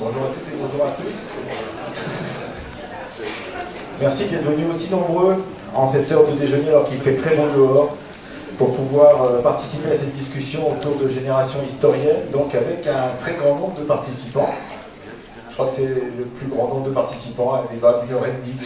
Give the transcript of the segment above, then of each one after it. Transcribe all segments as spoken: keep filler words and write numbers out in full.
Bonjour à toutes et bonjour à tous. Merci d'être venus aussi nombreux en cette heure de déjeuner alors qu'il fait très beau dehors pour pouvoir euh, participer à cette discussion autour de Génération Historienne, donc avec un très grand nombre de participants. Je crois que c'est le plus grand nombre de participants, un débat d'une heure et demie.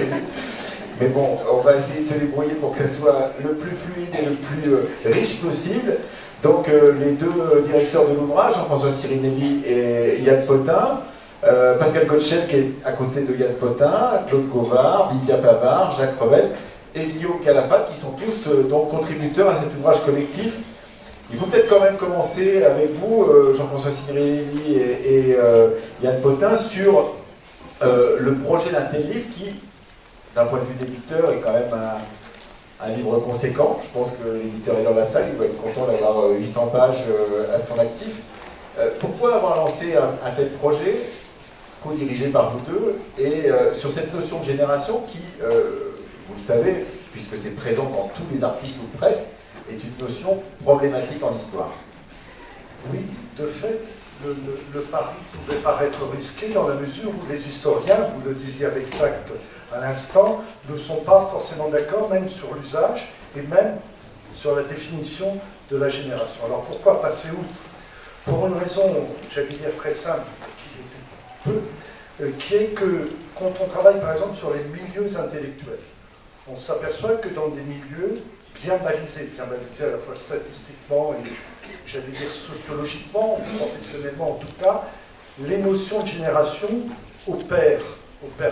Mais bon, on va essayer de se débrouiller pour que ce soit le plus fluide et le plus euh, riche possible. Donc euh, les deux euh, directeurs de l'ouvrage, Jean-François Sirinelli et Yann Potin, euh, Pascal Gottschel qui est à côté de Yann Potin, Claude Gauvard, Bibia Pavard, Jacques Revel et Guillaume Calafat, qui sont tous euh, donc contributeurs à cet ouvrage collectif. Il faut peut-être quand même commencer avec vous, euh, Jean-François Sirinelli et, et euh, Yann Potin, sur euh, le projet d'un tel livre qui, d'un point de vue d'éditeur, est quand même un... un livre conséquent. Je pense que l'éditeur est dans la salle, il doit être content d'avoir huit cents pages à son actif. Pourquoi avoir lancé un, un tel projet, co-dirigé par vous deux, et euh, sur cette notion de génération qui, euh, vous le savez, puisque c'est présent dans tous les articles de presse, est une notion problématique en histoire. Oui, de fait, le, le, le pari pouvait paraître risqué dans la mesure où les historiens, vous le disiez avec tact à l'instant, ne sont pas forcément d'accord même sur l'usage et même sur la définition de la génération. Alors pourquoi passer outre? Pour une raison, j'allais dire très simple, qui était peu, euh, qui est que quand on travaille par exemple sur les milieux intellectuels, on s'aperçoit que dans des milieux bien balisés, bien balisés à la fois statistiquement et j'allais dire sociologiquement, professionnellement en tout cas, les notions de génération opèrent, opèrent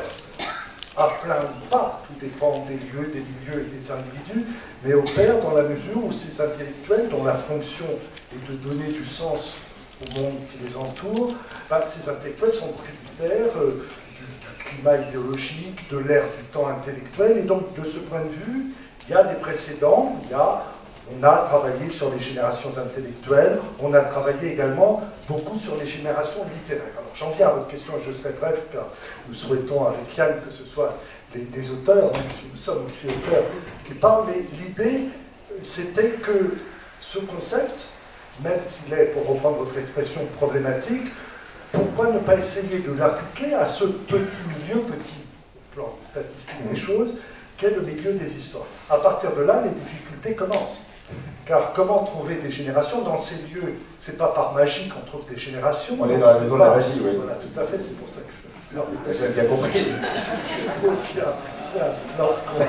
à plein ou pas, tout dépend des lieux, des milieux et des individus, mais opèrent dans la mesure où ces intellectuels, dont la fonction est de donner du sens au monde qui les entoure, ben, ces intellectuels sont tributaires euh, du, du climat idéologique, de l'ère du temps intellectuel, et donc de ce point de vue, il y a des précédents, il y a, on a travaillé sur les générations intellectuelles, on a travaillé également beaucoup sur les générations littéraires. Alors j'en viens à votre question, je serai bref, car nous souhaitons avec Yann que ce soit des, des auteurs, même si nous sommes aussi auteurs qui parlent, mais l'idée c'était que ce concept, même s'il est, pour reprendre votre expression, problématique, pourquoi ne pas essayer de l'appliquer à ce petit milieu, petit au plan statistique des choses, qu'est le milieu des histoires. À partir de là, les difficultés commencent. Car comment trouver des générations dans ces lieux? C'est pas par magie qu'on trouve des générations. On est dans la maison pas... de la magie, oui. Voilà, tout à fait, c'est pour ça que je... Non, j'ai bien compris. Je vois qu'il y a... Non,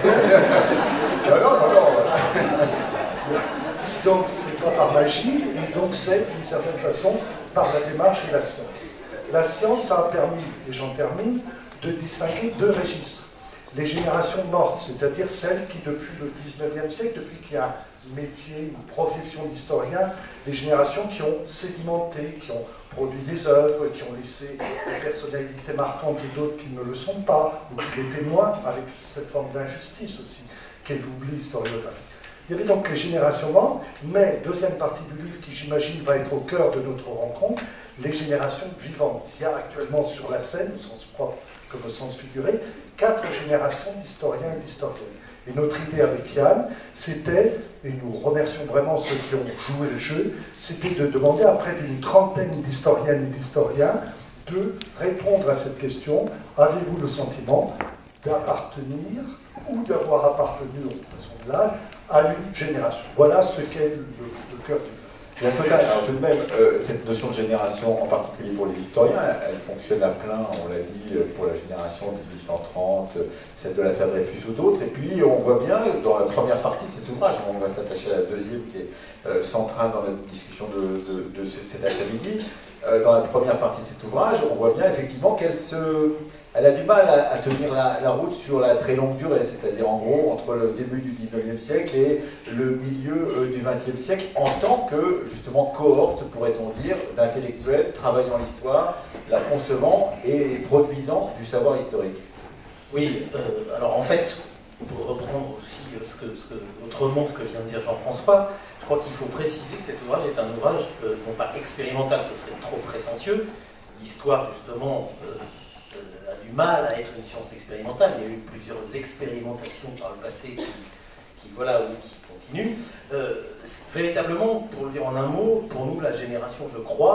non, non, non. Donc, c'est pas par magie, et donc c'est, d'une certaine façon, par la démarche et la science. La science, ça a permis, et j'en termine, de distinguer deux registres. Les générations mortes, c'est-à-dire celles qui, depuis le dix-neuvième siècle, depuis qu'il y a un métier, une profession d'historien, les générations qui ont sédimenté, qui ont produit des œuvres, qui ont laissé des personnalités marquantes et d'autres qui ne le sont pas, ou qui les témoignent, avec cette forme d'injustice aussi, qu'est l'oubli historiographique. Il y avait donc les générations mortes, mais, deuxième partie du livre qui, j'imagine, va être au cœur de notre rencontre, les générations vivantes. Il y a actuellement sur la scène, au sens propre comme au sens figuré, quatre générations d'historiens et d'historiennes. Et notre idée avec Yann, c'était, et nous remercions vraiment ceux qui ont joué le jeu, c'était de demander à près d'une trentaine d'historiennes et d'historiens de répondre à cette question. Avez-vous le sentiment d'appartenir ou d'avoir appartenu, en façon de l'âge, à une génération? Voilà ce qu'est le, le cœur du livre. Il y a peut-être, alors tout de même, euh, cette notion de génération, en particulier pour les historiens, elle, elle fonctionne à plein, on l'a dit, pour la génération de mille huit cent trente, celle de l'affaire Dreyfus ou d'autres, et puis on voit bien, dans la première partie de cet ouvrage, on va s'attacher à la deuxième qui est euh, centrale dans notre discussion de, de, de cet après-midi, euh, dans la première partie de cet ouvrage, on voit bien effectivement qu'elle se... Elle a du mal à, à tenir la, la route sur la très longue durée, c'est-à-dire en gros entre le début du dix-neuvième siècle et le milieu euh, du vingtième siècle, en tant que, justement, cohorte, pourrait-on dire, d'intellectuels travaillant l'histoire, la concevant et produisant du savoir historique. Oui, euh, alors en fait, pour reprendre aussi euh, ce que, ce que, autrement ce que vient de dire Jean-François, je crois qu'il faut préciser que cet ouvrage est un ouvrage, euh, non pas expérimental, ce serait trop prétentieux. L'histoire, justement, euh, a du mal à être une science expérimentale. Il y a eu plusieurs expérimentations par le passé qui, qui, voilà, qui continuent. Euh, véritablement, pour le dire en un mot, pour nous, la génération, je crois,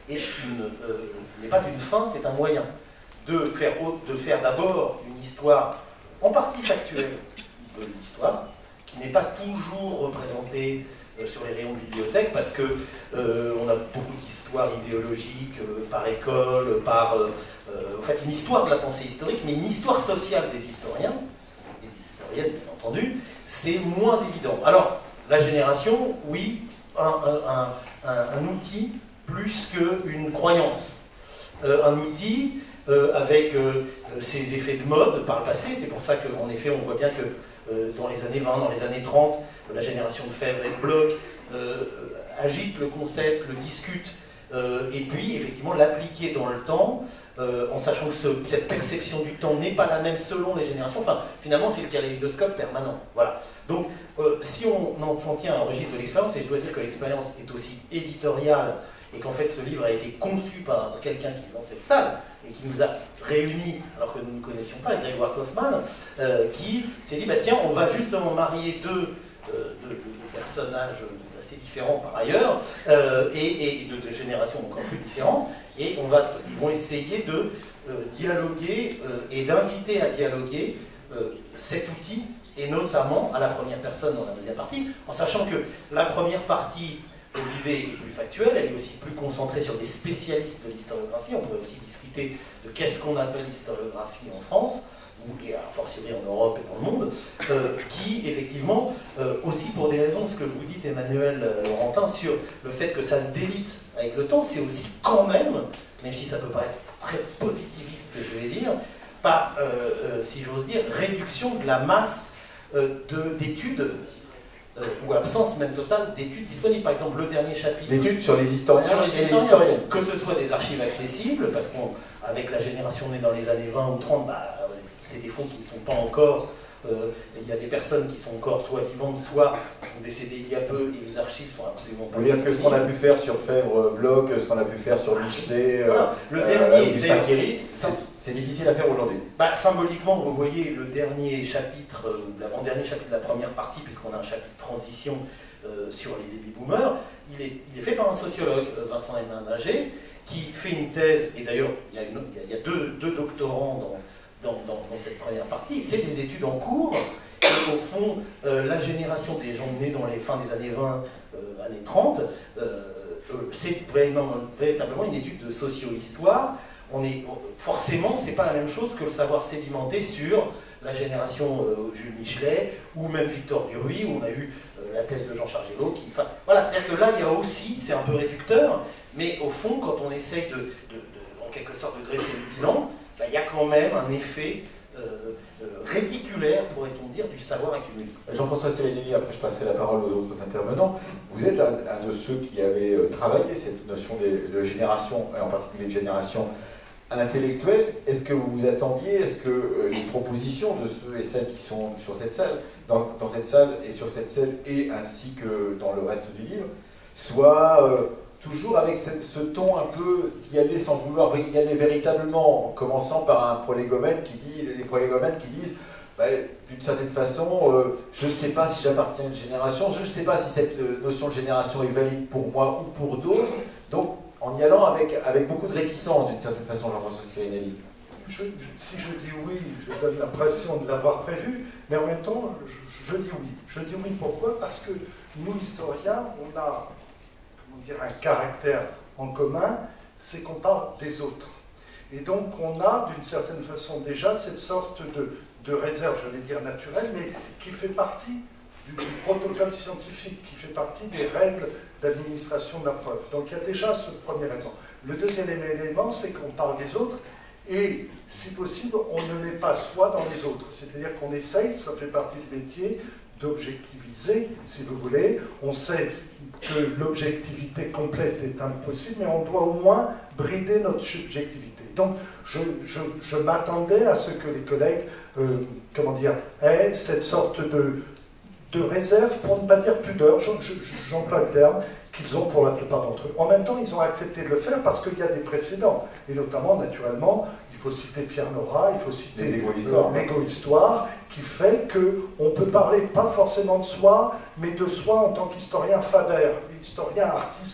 euh, n'est pas une fin, c'est un moyen de faire, de faire d'abord une histoire en partie factuelle de l'histoire, qui n'est pas toujours représentée euh, sur les rayons de bibliothèque, parce que euh, on a beaucoup d'histoires idéologiques euh, par école, par euh, euh, en fait une histoire de la pensée historique, mais une histoire sociale des historiens, et des historiennes bien entendu, c'est moins évident. Alors, la génération, oui, un, un, un, un outil plus qu'une croyance. Euh, un outil euh, avec euh, ses effets de mode par le passé, c'est pour ça qu'en effet on voit bien que euh, dans les années vingt, dans les années trente, la génération de Febvre et de Bloch euh, agite le concept, le discute, euh, et puis effectivement l'appliquer dans le temps, euh, en sachant que ce, cette perception du temps n'est pas la même selon les générations. Enfin, finalement c'est le kaléidoscope permanent. Voilà. Donc euh, si on en tient un registre de l'expérience, et je dois dire que l'expérience est aussi éditoriale, et qu'en fait ce livre a été conçu par quelqu'un qui est dans cette salle, et qui nous a réunis, alors que nous ne connaissions pas, Grégoire Kaufmann, euh, qui s'est dit, bah, tiens, on va justement marier deux, euh, deux, deux personnages assez différents par ailleurs, euh, et, et de, de générations encore plus différentes, et on va, ils vont essayer de euh, dialoguer euh, et d'inviter à dialoguer euh, cet outil, et notamment à la première personne dans la deuxième partie, en sachant que la première partie, je le disais, est plus factuelle, elle est aussi plus concentrée sur des spécialistes de l'historiographie. On pourrait aussi discuter de qu'est-ce qu'on appelle l'historiographie en France, et a fortiori en Europe et dans le monde, euh, qui, effectivement, euh, aussi pour des raisons, ce que vous dites, Emmanuel euh, Laurentin, sur le fait que ça se délite avec le temps, c'est aussi quand même, même si ça peut paraître très positiviste, je vais dire, par, euh, euh, si j'ose dire, réduction de la masse euh, d'études, Euh, ou absence même totale d'études disponibles. Par exemple, le dernier chapitre... D'études sur les historiens sur les et historiens, les historiennes. Que ce soit des archives accessibles, parce qu'avec la génération née dans les années vingt ou trente, bah, c'est des fonds qui ne sont pas encore... Euh, il y a des personnes qui sont encore soit vivantes, soit sont décédées il y a peu, et les archives sont absolument pas... Vous voulez dire que ce qu'on a pu faire sur Febvre, Bloch, ce qu'on a pu faire sur Michelet, voilà. Le euh, dernier, Augustin Thierry, c'est difficile à faire aujourd'hui. Bah, symboliquement, vous voyez le dernier chapitre, ou euh, l'avant-dernier chapitre de la première partie, puisqu'on a un chapitre transition euh, sur les baby-boomers, il est, il est fait par un sociologue, Vincent Hénin-Nager, qui fait une thèse, et d'ailleurs, il y a, une, il y a deux, deux doctorants dans... Dans, dans, dans cette première partie, c'est des études en cours, et au fond, euh, la génération des gens nés dans les fins des années vingt, euh, années trente, euh, euh, c'est véritablement une étude de socio-histoire. On est, forcément, c'est pas la même chose que le savoir sédimenté sur la génération euh, Jules Michelet, ou même Victor Duruy, où on a eu euh, la thèse de Jean-Charles Gélaud, qui... Enfin, voilà, c'est-à-dire que là, il y a aussi, c'est un peu réducteur, mais au fond, quand on essaye de, de, de en quelque sorte, de dresser le bilan, ben, il y a quand même un effet euh, euh, réticulaire, pourrait-on dire, du savoir accumulé. Jean-François Stefanelli, après je passerai la parole aux autres intervenants. Vous êtes un, un de ceux qui avait travaillé cette notion de, de génération, et en particulier de génération intellectuelle. Est-ce que vous vous attendiez, est-ce que euh, les propositions de ceux et celles qui sont sur cette salle, dans, dans cette salle et sur cette scène, et ainsi que dans le reste du livre, soient... Euh, toujours avec ce, ce ton un peu d'y aller sans vouloir y aller véritablement, en commençant par un prolégomène qui dit, les prolégomènes qui disent, bah, d'une certaine façon, euh, je ne sais pas si j'appartiens à une génération, je ne sais pas si cette notion de génération est valide pour moi ou pour d'autres, donc en y allant avec, avec beaucoup de réticence d'une certaine façon, Jean-François Stefanelli. Je, je, si je dis oui, je donne l'impression de l'avoir prévu, mais en même temps, je, je dis oui. Je dis oui pourquoi? Parce que nous, historiens, on a dire un caractère en commun, c'est qu'on parle des autres. Et donc on a d'une certaine façon déjà cette sorte de, de réserve, je vais dire naturelle, mais qui fait partie du, du protocole scientifique, qui fait partie des règles d'administration de la preuve. Donc il y a déjà ce premier élément. Le deuxième élément, c'est qu'on parle des autres, et si possible, on ne met pas soi dans les autres. C'est-à-dire qu'on essaye, ça fait partie du métier, d'objectiviser, si vous voulez. On sait que l'objectivité complète est impossible, mais on doit au moins brider notre subjectivité. Donc, je, je, je m'attendais à ce que les collègues, euh, comment dire, aient cette sorte de, de réserve, pour ne pas dire pudeur, j'emploie le terme, qu'ils ont pour la plupart d'entre eux. En même temps, ils ont accepté de le faire parce qu'il y a des précédents, et notamment, naturellement, il faut citer Pierre Nora, il faut citer l'égo-histoire, qui fait qu'on peut parler pas forcément de soi, mais de soi en tant qu'historien faber, historien artisan,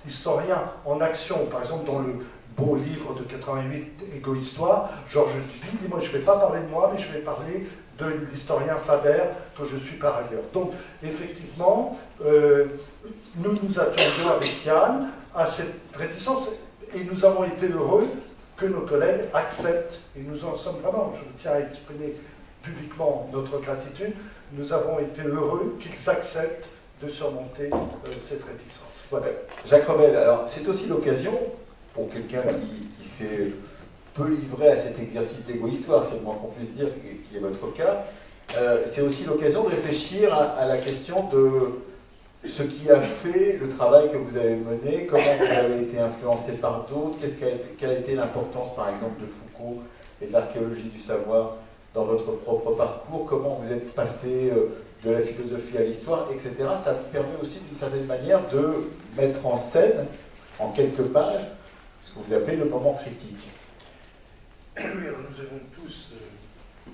historien en action. Par exemple, dans le beau livre de quatre-vingt-huit, Égo-Histoire, Georges Duby dit, moi je ne vais pas parler de moi, mais je vais parler de l'historien Faber, que je suis par ailleurs. Donc, effectivement, euh, nous nous attendions avec Yann à cette réticence, et nous avons été heureux que nos collègues acceptent, et nous en sommes vraiment, je tiens à exprimer publiquement notre gratitude, nous avons été heureux qu'ils acceptent de surmonter euh, cette réticence. Voilà. Jacques Revel, alors c'est aussi l'occasion, pour quelqu'un qui, qui s'est peu livré à cet exercice d'égo-histoire, c'est le moins qu'on puisse dire, qui est votre cas, euh, c'est aussi l'occasion de réfléchir à, à la question de ce qui a fait le travail que vous avez mené, comment vous avez été influencé par d'autres, qu'est-ce qu'a été, quelle a été l'importance par exemple de Foucault et de l'archéologie du savoir dans votre propre parcours, comment vous êtes passé de la philosophie à l'histoire, et cetera. Ça permet aussi d'une certaine manière de mettre en scène, en quelques pages, ce que vous appelez le moment critique. Oui, alors nous avons tous euh,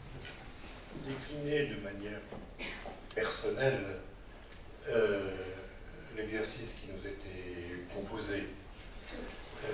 décliné de manière personnelle euh, l'exercice qui nous était proposé. Euh,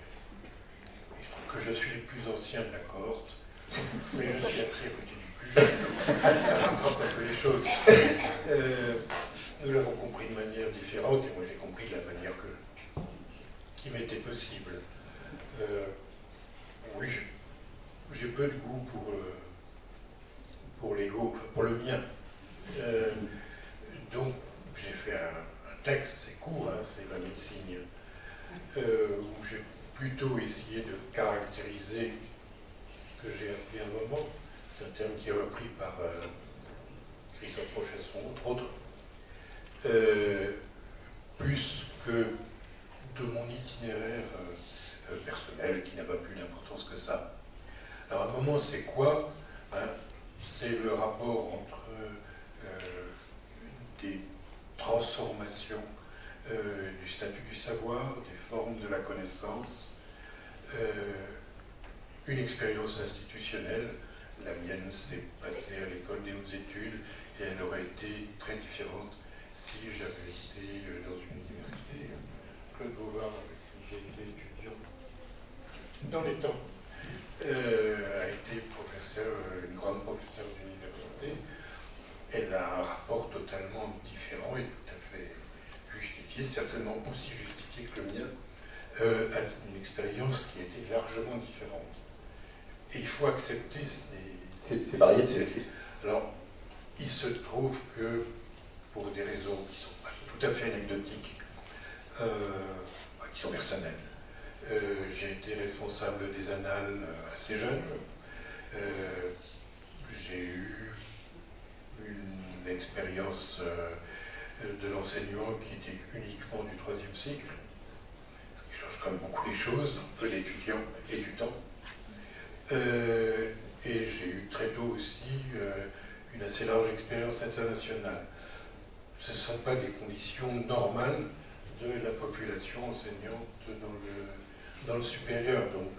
il se trouve que je suis le plus ancien de la cohorte, mais je suis assis à côté du plus jeune, ça rattrape un peu les choses. Euh, nous l'avons compris de manière différente, et moi j'ai compris de la manière que, qui m'était possible. Euh, oui, j'ai peu de goût pour, euh, pour l'ego, pour le mien. Euh, donc j'ai fait un, un texte, c'est court, hein, c'est vingt mille signes, euh, où j'ai plutôt essayé de caractériser ce que j'ai appelé un moment. C'est un terme qui est repris par euh, Christophe Rochesson, entre autres, euh, plus que de mon itinéraire euh, euh, personnel, qui n'a pas plus d'importance que ça. Alors, un moment, c'est quoi? Hein, c'est le rapport entre euh, des transformations euh, du statut du savoir, des formes de la connaissance, euh, une expérience institutionnelle. La mienne s'est passée à l'école des hautes études et elle aurait été très différente si j'avais été dans une université. Claude Beauvoir, avec qui j'ai été étudiant dans les temps, euh, a été professeur, une grande professeure d'université. Elle a un rapport totalement différent et tout à fait justifié, certainement aussi justifié que le mien, euh, à une expérience qui était largement différente. Et il faut accepter ces, ces variétés. Alors, il se trouve que, pour des raisons qui ne sont pas tout à fait anecdotiques, euh, qui sont personnelles, euh, j'ai été responsable des annales assez jeune. Euh, j'ai eu une expérience euh, de l'enseignement qui était uniquement du troisième cycle, ce qui change quand même beaucoup les choses, un peu d'étudiants et du temps. Euh, et j'ai eu très tôt aussi euh, une assez large expérience internationale. Ce ne sont pas des conditions normales de la population enseignante dans le, dans le supérieur. Donc,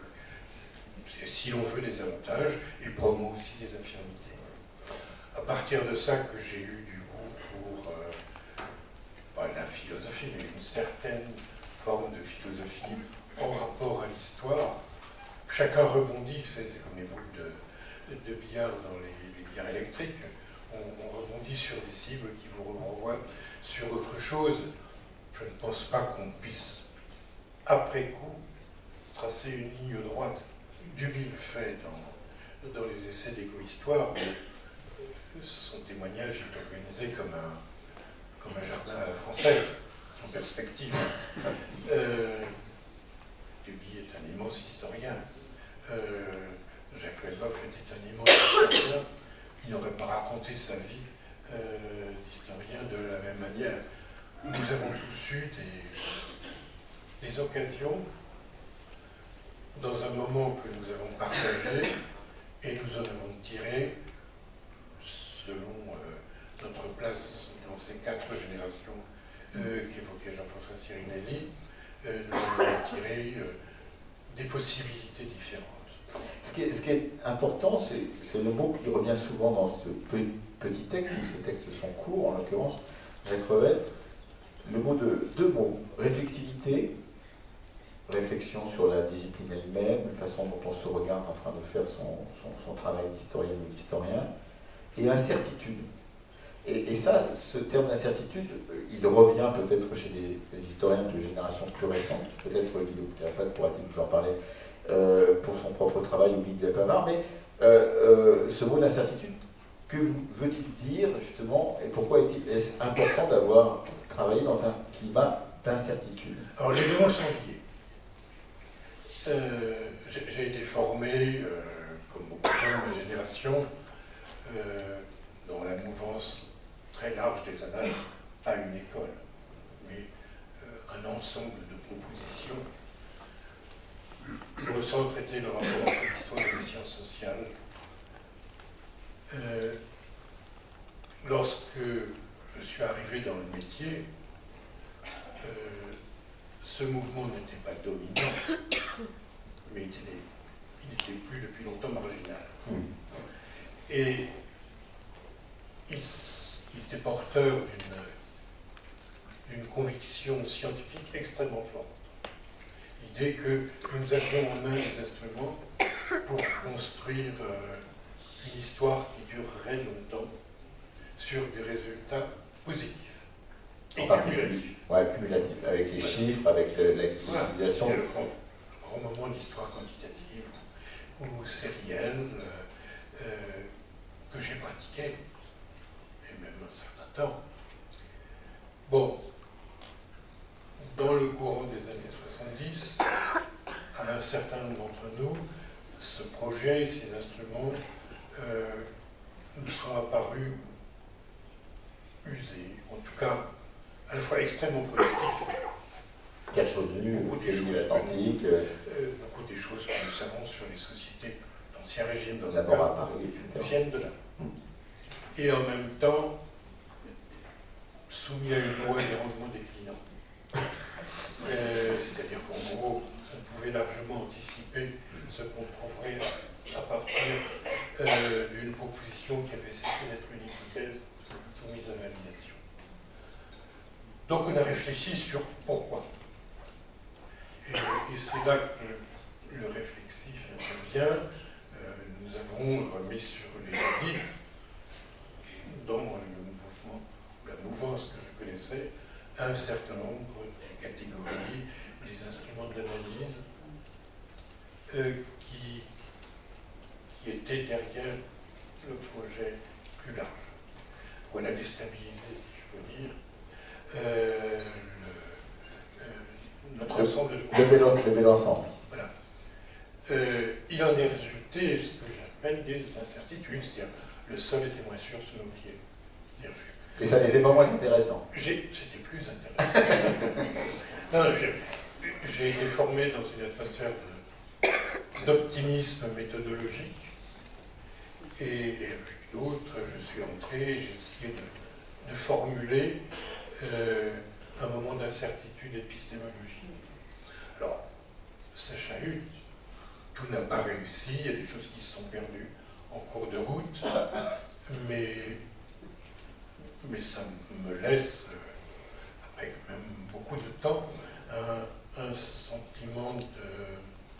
si l'on veut des avantages, et probablement aussi des infirmités. À partir de ça que j'ai eu du goût pour, euh, pas la philosophie, mais une certaine forme de philosophie en rapport à l'histoire. Chacun rebondit, c'est comme les boules de, de billard dans les, les billards électriques. On, on rebondit sur des cibles qui vous renvoient sur autre chose. Je ne pense pas qu'on puisse, après coup, tracer une ligne droite. Duby le fait dans, dans les essais d'égo-histoire, mais son témoignage est organisé comme un, comme un jardin à la française, en perspective. Euh, Duby est un immense historien. Euh, Jacques Legoff était un immense historien. Il n'aurait pas raconté sa vie euh, d'historien de la même manière. Nous avons tous eu des, des occasions, dans un moment que nous avons partagé, et nous en avons tiré, selon euh, notre place dans ces quatre générations euh, qu'évoquait Jean-François Sirinelli, euh, nous avons tiré euh, des possibilités différentes. Ce qui est, ce qui est important, c'est le mot qui revient souvent dans ce petit texte, où ces textes sont courts, en l'occurrence, Jacques Revel, le mot de deux mots, réflexivité, réflexion sur la discipline elle-même, la façon dont on se regarde en train de faire son, son, son travail d'historienne ou d'historien, et incertitude. Et, et ça, ce terme d'incertitude, il revient peut-être chez des, des historiens de génération plus récente, peut-être Guillaume Calafate pourra-t-il nous en parler euh, pour son propre travail ou Guy Pavard, mais euh, euh, ce mot d'incertitude, que veut-il dire justement, et pourquoi est-ce important d'avoir travaillé dans un climat d'incertitude? Alors les deux mots sont liés. Euh, j'ai été formé, euh, comme beaucoup de gens de ma génération, euh, dans la mouvance très large des annales, pas une école, mais euh, un ensemble de propositions pour sans traiter le rapport entre l'histoire et les sciences sociales. Euh, lorsque je suis arrivé dans le métier, euh, ce mouvement n'était pas dominant, mais il n'était plus depuis longtemps marginal. Mmh. Et il, il était porteur d'une conviction scientifique extrêmement forte. L'idée que nous avions en main des instruments pour construire euh, une histoire qui durerait longtemps sur des résultats positifs. Et cumulatifs. Oui, cumulatifs, avec les voilà. chiffres, avec l'utilisation. Voilà, le grand, grand moment d'histoire quantitative ou sérielle euh, euh, que j'ai pratiqué, et même un certain temps. Bon, dans le courant des années soixante-dix, à un certain nombre d'entre nous, ce projet, ces instruments, euh, nous sont apparus usés, en tout cas, à la fois extrêmement productifs. Quatre choses de nu, beaucoup de l'Atlantique. Euh, beaucoup des choses que nous savons sur les sociétés d'Ancien Régime, dans d'abord à Paris, et cetera, viennent de là. Mmh. Et en même temps, soumis à une loi des rendements déclinants. Euh, C'est-à-dire qu'en gros, on pouvait largement anticiper ce qu'on trouverait à partir euh, d'une proposition qui avait cessé d'être une hypothèse soumise à validation. Donc on a réfléchi sur pourquoi. Et, et c'est là que le réflexif intervient. Euh, nous avons remis sur les guides, dans le mouvement, la mouvance que je connaissais, un certain nombre de catégories, des instruments d'analyse euh, qui, qui étaient derrière le projet plus large. On a déstabilisé, si je peux dire, euh, le, euh, notre ensemble de... Lever l'ensemble. Voilà. Euh, il en est résulté ce que j'appelle des incertitudes, c'est-à-dire le sol était moins sûr sous nos pieds. Et ça n'était pas moins intéressant. C'était plus intéressant. Non, j'ai été formé dans une atmosphère d'optimisme méthodologique, et, et avec d'autres, je suis entré, j'ai essayé de, de formuler euh, un moment d'incertitude épistémologique. Alors, ça chahute, tout n'a pas réussi, il y a des choses qui se sont perdues en cours de route, mais, mais ça me laisse, euh, après quand même beaucoup de temps, un, un sentiment de,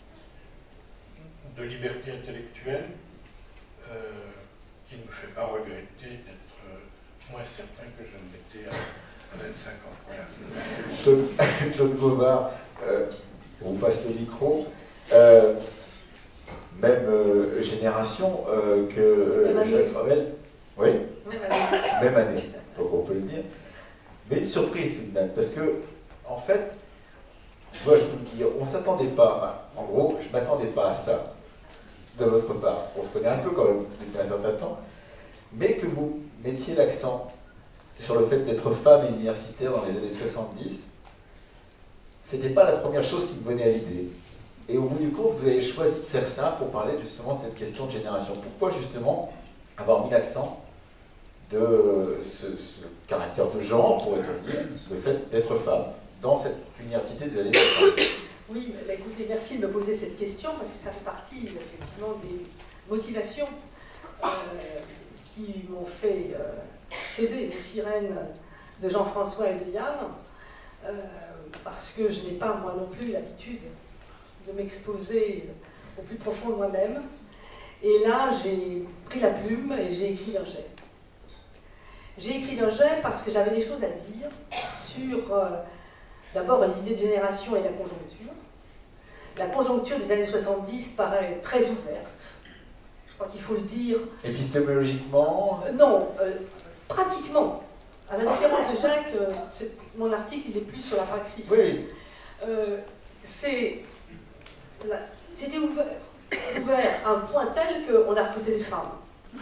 de liberté intellectuelle euh, qui ne me fait pas regretter d'être euh, moins certain que je ne l'étais à, à vingt-cinq ans. Voilà. Claude Gauvard, euh, on vous passe le micro. Euh, même euh, génération euh, que euh, Jacques Ravel. Oui, même année. Même année, donc on peut le dire. Mais une surprise tout de même, parce que, en fait, moi je vous le dis, on ne s'attendait pas, enfin, en gros, je ne m'attendais pas à ça de votre part. On se connaît un peu quand même depuis un certain temps, mais que vous mettiez l'accent sur le fait d'être femme et universitaire dans les années soixante-dix, c'était pas la première chose qui me venait à l'idée. Et au bout du compte, vous avez choisi de faire ça pour parler justement de cette question de génération. Pourquoi justement avoir mis l'accent de ce, ce caractère de genre, pourrait-on dire, le fait d'être femme dans cette université des années soixante-dix? Oui, bah, écoutez, merci de me poser cette question, parce que ça fait partie effectivement des motivations euh, qui m'ont fait euh, céder aux sirènes de Jean-François et de Yann. euh, parce que je n'ai pas, moi non plus, l'habitude de m'exposer au plus profond de moi-même. Et là, j'ai pris la plume et j'ai écrit un jet. J'ai écrit un jet parce que j'avais des choses à dire sur, euh, d'abord, l'idée de génération et la conjoncture. La conjoncture des années soixante-dix paraît très ouverte. Je crois qu'il faut le dire. Épistémologiquement euh, Non, euh, pratiquement. À la différence de Jacques, euh, mon article, il est plus sur la praxis. Oui. Euh, c'est, c'était ouvert, ouvert à un point tel qu'on a recruté des femmes.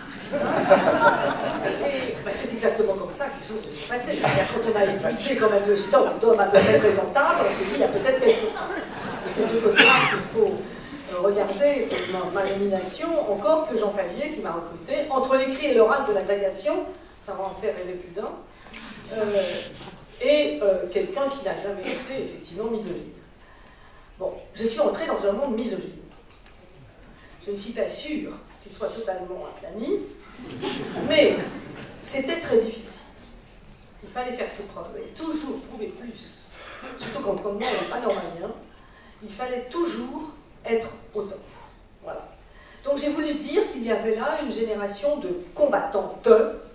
Et ben, c'est exactement comme ça que les choses se sont passées. C'est-à-dire, quand on a épuisé quand même le stock d'hommes à peu près présentables, on s'est dit il y a peut-être quelque chose. Et c'est de côté qu'il faut euh, regarder ma, ma nomination, encore que Jean Favier, qui m'a recruté, entre l'écrit et l'oral de l'agrégation, ça va en faire rêver plus d'un, euh, et euh, quelqu'un qui n'a jamais été effectivement misogyne. Bon, je suis entrée dans un monde misogyne. Je ne suis pas sûre qu'il soit totalement aplani, mais c'était très difficile. Il fallait faire ses preuves et toujours prouver plus. Surtout quand, comme moi, on n'est pas normalien, il fallait toujours être au top. Voilà. Donc j'ai voulu dire qu'il y avait là une génération de combattantes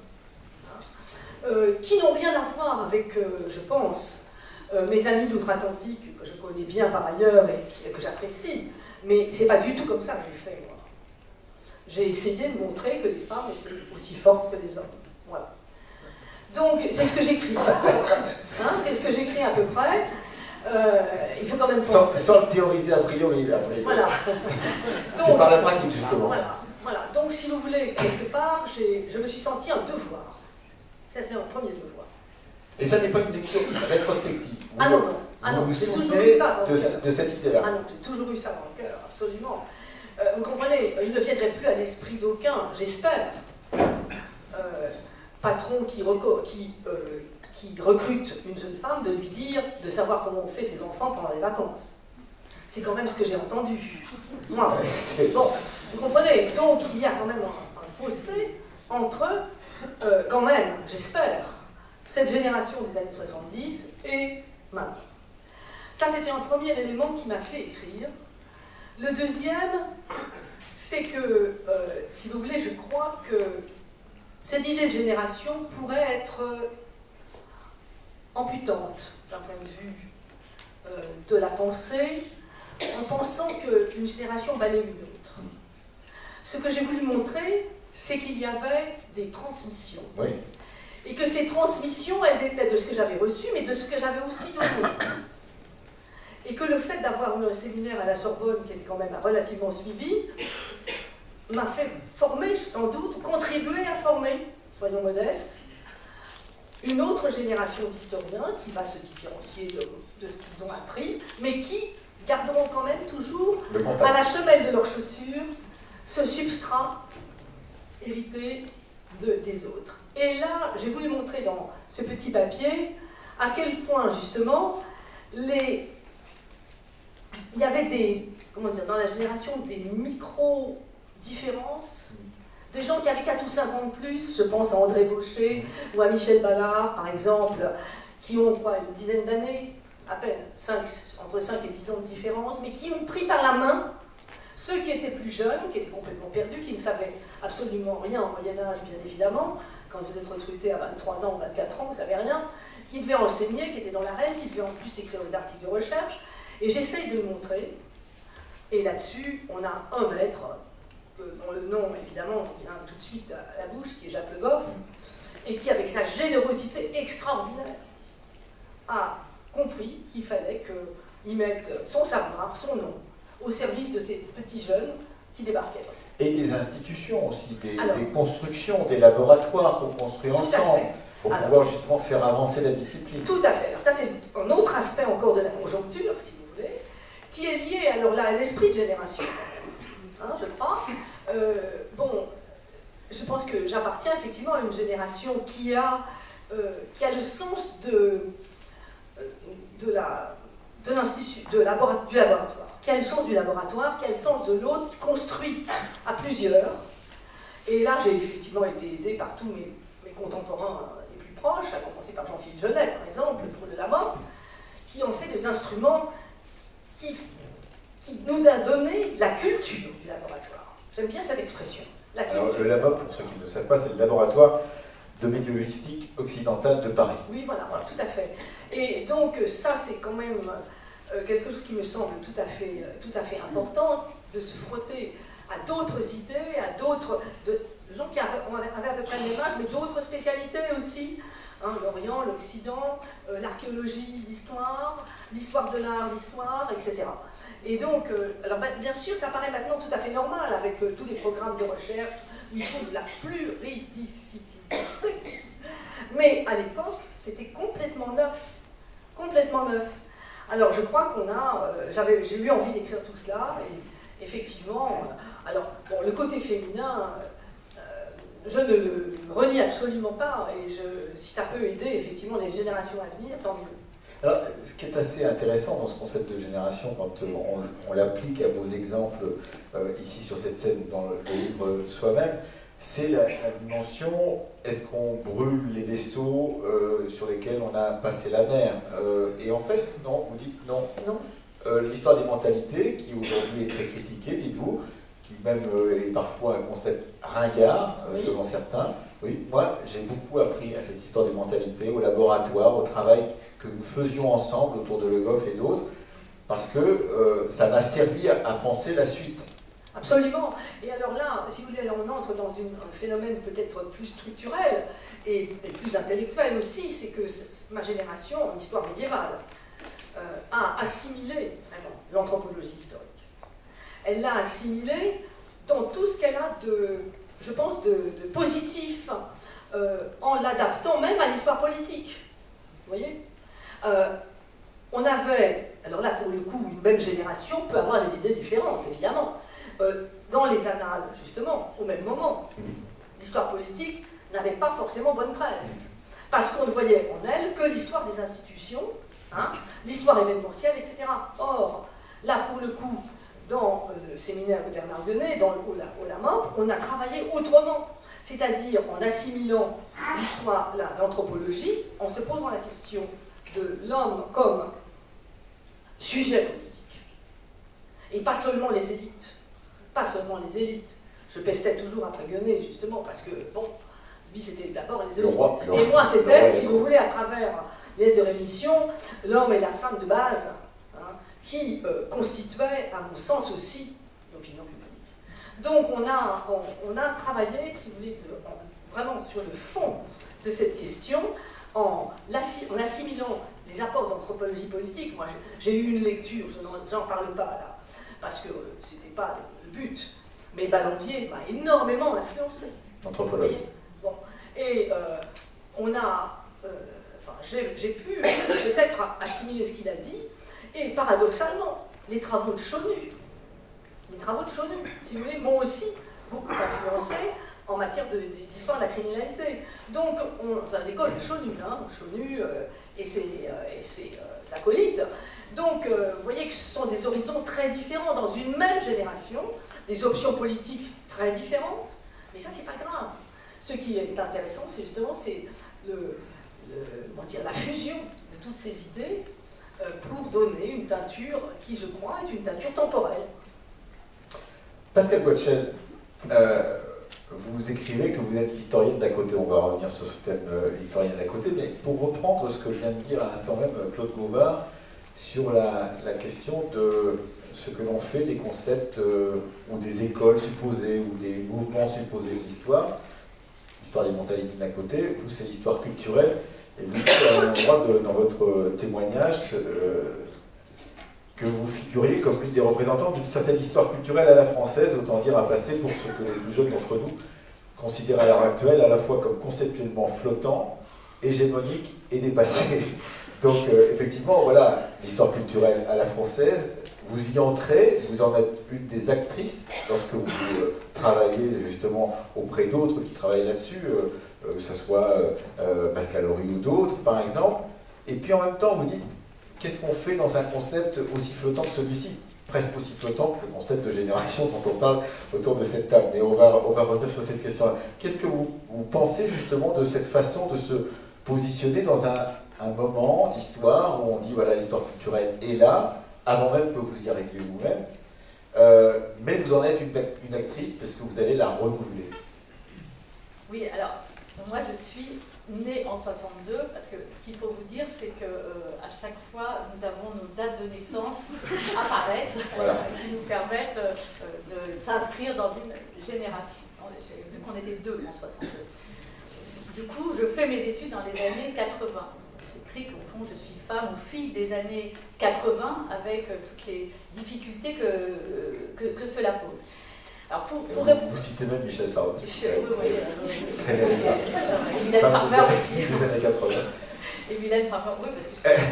euh, qui n'ont rien à voir avec, euh, je pense, euh, mes amis d'outre-Atlantique, que je connais bien par ailleurs et qui, que j'apprécie, mais c'est pas du tout comme ça que j'ai fait, moi. J'ai essayé de montrer que les femmes étaient aussi fortes que les hommes. Voilà. Donc, c'est ce que j'écris. Hein, c'est ce que j'écris à peu près. Euh, il faut quand même penser... Sans, sans le théoriser a priori, après. Voilà. C'est par la pratique, justement. Voilà. Voilà. Donc, si vous voulez, quelque part, je me suis senti un devoir. Ça, c'est un premier devoir. Et ça n'est pas une lecture rétrospective. Vous, ah non, non. Ah vous non, vous j'ai toujours souvenez eu ça dans de, le cœur. de cette idée-là. Ah non, j'ai toujours eu ça dans le cœur, absolument. Euh, vous comprenez, il ne viendrait plus à l'esprit d'aucun, j'espère, euh, patron qui, qui, euh, qui recrute une jeune femme, de lui dire de savoir comment on fait ses enfants pendant les vacances. C'est quand même ce que j'ai entendu. Moi. Bon, vous comprenez, donc il y a quand même un, un fossé entre, euh, quand même, j'espère, cette génération des années soixante-dix et maintenant. Ça, c'était un premier élément qui m'a fait écrire. Le deuxième, c'est que, euh, si vous voulez, je crois que cette idée de génération pourrait être euh, amputante d'un point de vue euh, de la pensée, en pensant qu'une génération balaye une autre. Ce que j'ai voulu montrer, c'est qu'il y avait des transmissions. Oui. Et que ces transmissions, elles étaient de ce que j'avais reçu, mais de ce que j'avais aussi donné. Et que le fait d'avoir eu un séminaire à la Sorbonne, qui était quand même relativement suivi, m'a fait former, sans doute, contribuer à former, soyons modestes, une autre génération d'historiens qui va se différencier de, de ce qu'ils ont appris, mais qui garderont quand même toujours, à la semelle de leurs chaussures, ce substrat hérité de, des autres. Et là, j'ai voulu montrer dans ce petit papier à quel point, justement, les... il y avait des, comment dire, dans la génération, des micro-différences, des gens qui avaient quatre ou cinq ans de plus, je pense à André Baucher ou à Michel Ballard, par exemple, qui ont quoi, une dizaine d'années, à peine, cinq, entre cinq et dix ans de différence, mais qui ont pris par la main ceux qui étaient plus jeunes, qui étaient complètement perdus, qui ne savaient absolument rien au Moyen-Âge, bien évidemment. Quand vous êtes recruté à vingt-trois ans ou vingt-quatre ans, vous ne savez rien, qui devaient enseigner, qui étaient dans l'arène, qui devaient en plus écrire des articles de recherche. Et j'essaye de le montrer. Et là-dessus, on a un maître, dont le nom, évidemment, vient tout de suite à la bouche, qui est Jacques Le Goff, et qui, avec sa générosité extraordinaire, a compris qu'il fallait qu'il mette son savoir, son nom, au service de ces petits jeunes qui débarquaient. Et des institutions aussi, des, Alors, des constructions, des laboratoires qu'on construit ensemble, pour Alors, pouvoir justement faire avancer la discipline. Tout à fait. Alors ça, c'est un autre aspect encore de la conjoncture, si vous voulez, qui est lié alors là à l'esprit de génération, hein, je crois. Euh, bon, je pense que j'appartiens effectivement à une génération qui a, euh, qui a le sens de, de la, de l'institut, de labora, du laboratoire, qui a le sens du laboratoire, qui a le sens de l'autre, qui construit à plusieurs. Et là, j'ai effectivement été aidée par tous mes, mes contemporains les plus proches, à commencer par Jean-Philippe Genet, par exemple, pour le labo, qui ont fait des instruments qui, qui nous a donné la culture du laboratoire. J'aime bien cette expression. La culture. Alors, le LAMOP, pour ceux qui ne le savent pas, c'est le laboratoire de médiévistique occidentale de Paris. Oui, voilà, voilà, tout à fait. Et donc, ça, c'est quand même euh, quelque chose qui me semble tout à fait, euh, tout à fait important, de se frotter à d'autres idées, à d'autres de, de gens qui avaient, avaient à peu près le même âge, mais d'autres spécialités aussi. Hein, l'Orient, l'Occident, euh, l'archéologie, l'histoire, l'histoire de l'art, l'histoire, et cetera. Et donc, euh, alors ben, bien sûr, ça paraît maintenant tout à fait normal avec euh, tous les programmes de recherche où il faut de la pluridisciplinarité. Mais à l'époque, c'était complètement neuf, complètement neuf. Alors, je crois qu'on a, euh, j'avais, j'ai eu envie d'écrire tout cela, et effectivement, euh, alors, bon, le côté féminin. Euh, Je ne le renie absolument pas, et je, si ça peut aider effectivement les générations à venir, tant mieux. Alors, ce qui est assez intéressant dans ce concept de génération, quand on, on l'applique à vos exemples euh, ici sur cette scène dans le, le livre soi-même, c'est la, la dimension, est-ce qu'on brûle les vaisseaux euh, sur lesquels on a passé la mer euh, Et en fait, non, vous dites non. Non. Euh, L'histoire des mentalités, qui aujourd'hui est très critiquée, dites-vous, qui même euh, est parfois un concept ringard, euh, Oui. selon certains. Oui, moi, j'ai beaucoup appris à cette histoire des mentalités, au laboratoire, au travail que nous faisions ensemble autour de Le Goff et d'autres, parce que euh, ça m'a servi à, à penser la suite. Absolument. Et alors là, si vous voulez, on entre dans une, un phénomène peut-être plus structurel et, et plus intellectuel aussi, c'est que ma génération, en histoire médiévale, euh, a assimilé l'anthropologie historique. Elle l'a assimilé dans tout ce qu'elle a de, je pense, de, de positif, euh, en l'adaptant même à l'histoire politique. Vous voyez euh, On avait, alors là pour le coup, une même génération peut avoir des idées différentes, évidemment. Euh, dans les annales, justement, au même moment, l'histoire politique n'avait pas forcément bonne presse. Parce qu'on ne voyait en elle que l'histoire des institutions, hein, l'histoire événementielle, et cetera. Or, là pour le coup, dans le séminaire de Bernard Guenet, dans le, au, au LAMOP, on a travaillé autrement, c'est-à-dire en assimilant l'histoire, l'anthropologie, en se posant la question de l'homme comme sujet politique. Et pas seulement les élites, pas seulement les élites. Je pestais toujours après Guenet, justement, parce que, bon, lui c'était d'abord les élites. Roi, et moi c'était, si vous voulez, à travers l'aide de rémission, l'homme et la femme de base, qui euh, constituait, à mon sens aussi, l'opinion publique. Donc on a, on, on a travaillé, si vous voulez, de, en, vraiment sur le fond de cette question, en, en assimilant les apports d'anthropologie politique. Moi, j'ai eu une lecture, je n'en parle pas là, parce que euh, ce n'était pas le, le but, mais Ballandier m'a énormément influencé. Anthropologue. Bon. Et euh, on a, euh, enfin, j'ai pu peut-être assimiler ce qu'il a dit. Et paradoxalement, les travaux de Chonu, les travaux de Chonu, si vous voulez, m'ont aussi beaucoup influencé en matière d'histoire de, de la criminalité. Donc, on, enfin, l'école de Chonu, hein, Chonu euh, et ses, euh, et ses euh, acolytes. Donc, euh, vous voyez que ce sont des horizons très différents dans une même génération, des options politiques très différentes, mais ça, c'est pas grave. Ce qui est intéressant, c'est justement c'est le, le, comment dire, la fusion de toutes ces idées pour donner une teinture qui, je crois, est une teinture temporelle. Pascal Boitschel, euh, vous écrivez que vous êtes l'historienne d'à côté. On va revenir sur ce thème, euh, l'historienne d'à côté, mais pour reprendre ce que je viens de dire à l'instant même, Claude Gauvard, sur la, la question de ce que l'on fait des concepts euh, ou des écoles supposées ou des mouvements supposés de l'histoire, l'histoire des mentalités d'un côté, ou c'est l'histoire culturelle. Et vous dites à un endroit de, dans votre témoignage euh, que vous figuriez comme l'une des représentantes d'une certaine histoire culturelle à la française, autant dire à passer pour ce que les plus jeunes d'entre nous considèrent à l'heure actuelle à la fois comme conceptuellement flottant, hégémonique et dépassé. Donc euh, effectivement, voilà, l'histoire culturelle à la française, vous y entrez, vous en êtes une des actrices lorsque vous euh, travaillez justement auprès d'autres qui travaillent là-dessus. Euh, que ce soit euh, Pascal Horry ou d'autres, par exemple, et puis en même temps, vous dites, qu'est-ce qu'on fait dans un concept aussi flottant que celui-ci, presque aussi flottant que le concept de génération dont on parle autour de cette table, mais on va, on va revenir sur cette question-là. Qu'est-ce que vous, vous pensez justement de cette façon de se positionner dans un, un moment d'histoire où on dit voilà, l'histoire culturelle est là, avant même que vous y arriviez vous-même, euh, mais vous en êtes une, une actrice parce que vous allez la renouveler. Oui, alors, moi je suis née en soixante-deux, parce que ce qu'il faut vous dire, c'est que euh, à chaque fois, nous avons nos dates de naissance apparaissent, voilà. qui nous permettent euh, de s'inscrire dans une génération. Vu qu'on était deux en soixante-deux. Du coup, je fais mes études dans les années quatre-vingts. J'écris qu'au fond, je suis femme ou fille des années quatre-vingts, avec euh, toutes les difficultés que, euh, que, que cela pose. Alors pour, pour vous, vous citez même Michel Sardou. Oui, oui. Très bien. Mylène Farmer aussi. Des années quatre-vingts. Et Mylène Farmer, oui, parce que je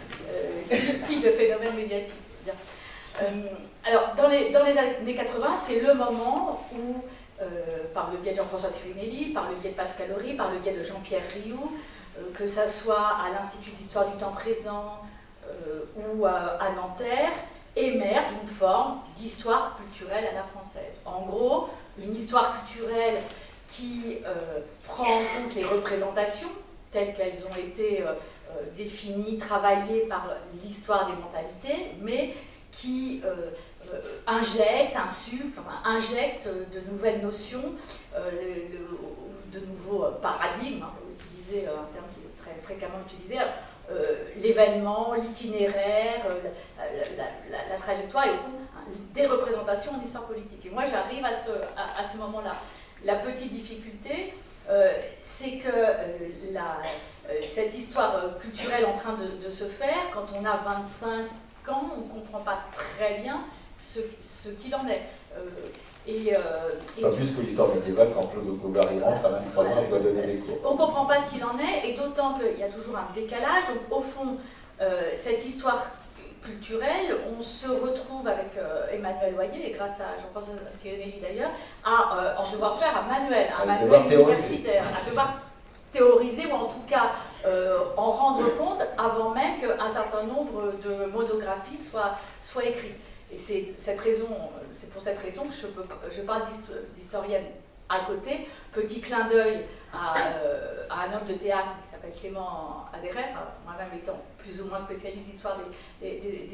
suis euh, fille de phénomènes médiatiques. Bien. Euh, alors, dans les, dans les années quatre-vingts, c'est le moment où, euh, par le biais de Jean-François Sirinelli, par le biais de Pascal Horry, par le biais de Jean-Pierre Rioux, euh, que ça soit à l'Institut d'histoire du temps présent euh, ou à, à Nanterre, émerge une forme d'histoire culturelle à la française. En gros, une histoire culturelle qui euh, prend en compte les représentations telles qu'elles ont été euh, euh, définies, travaillées par l'histoire des mentalités, mais qui euh, euh, injecte, insuffle, enfin, injecte de nouvelles notions, euh, le, le, de nouveaux paradigmes, hein, pour utiliser un terme qui est très fréquemment utilisé, euh, l'événement, l'itinéraire, euh, la, la, la, la trajectoire, et au fond, hein, des représentations en histoire politique. Et moi, j'arrive à ce, à, à ce moment-là. La petite difficulté, euh, c'est que euh, la, euh, cette histoire culturelle en train de, de se faire, quand on a vingt-cinq ans, on ne comprend pas très bien ce, ce qu'il en est. Euh, et, euh, pas et plus que l'histoire médiévale, quand Claude Bovary rentre à vingt-trois ans, il doit donner des cours. On ne comprend pas ce qu'il en est, et d'autant qu'il y a toujours un décalage. Donc au fond, euh, cette histoire culturelle, on se retrouve avec euh, Emmanuel Loyer, et grâce à Jean-François Sirinelli d'ailleurs, à euh, en devoir faire un manuel, un à manuel universitaire, à devoir théoriser, ou en tout cas euh, en rendre compte avant même qu'un certain nombre de monographies soient, soient écrites. Et c'est cette raison, c'est pour cette raison que je, peux, je parle d'historienne à côté. Petit clin d'œil à, euh, à un homme de théâtre qui s'appelle Clément Aderer, moi-même étant plus ou moins spécialiste d'histoire des, des, des,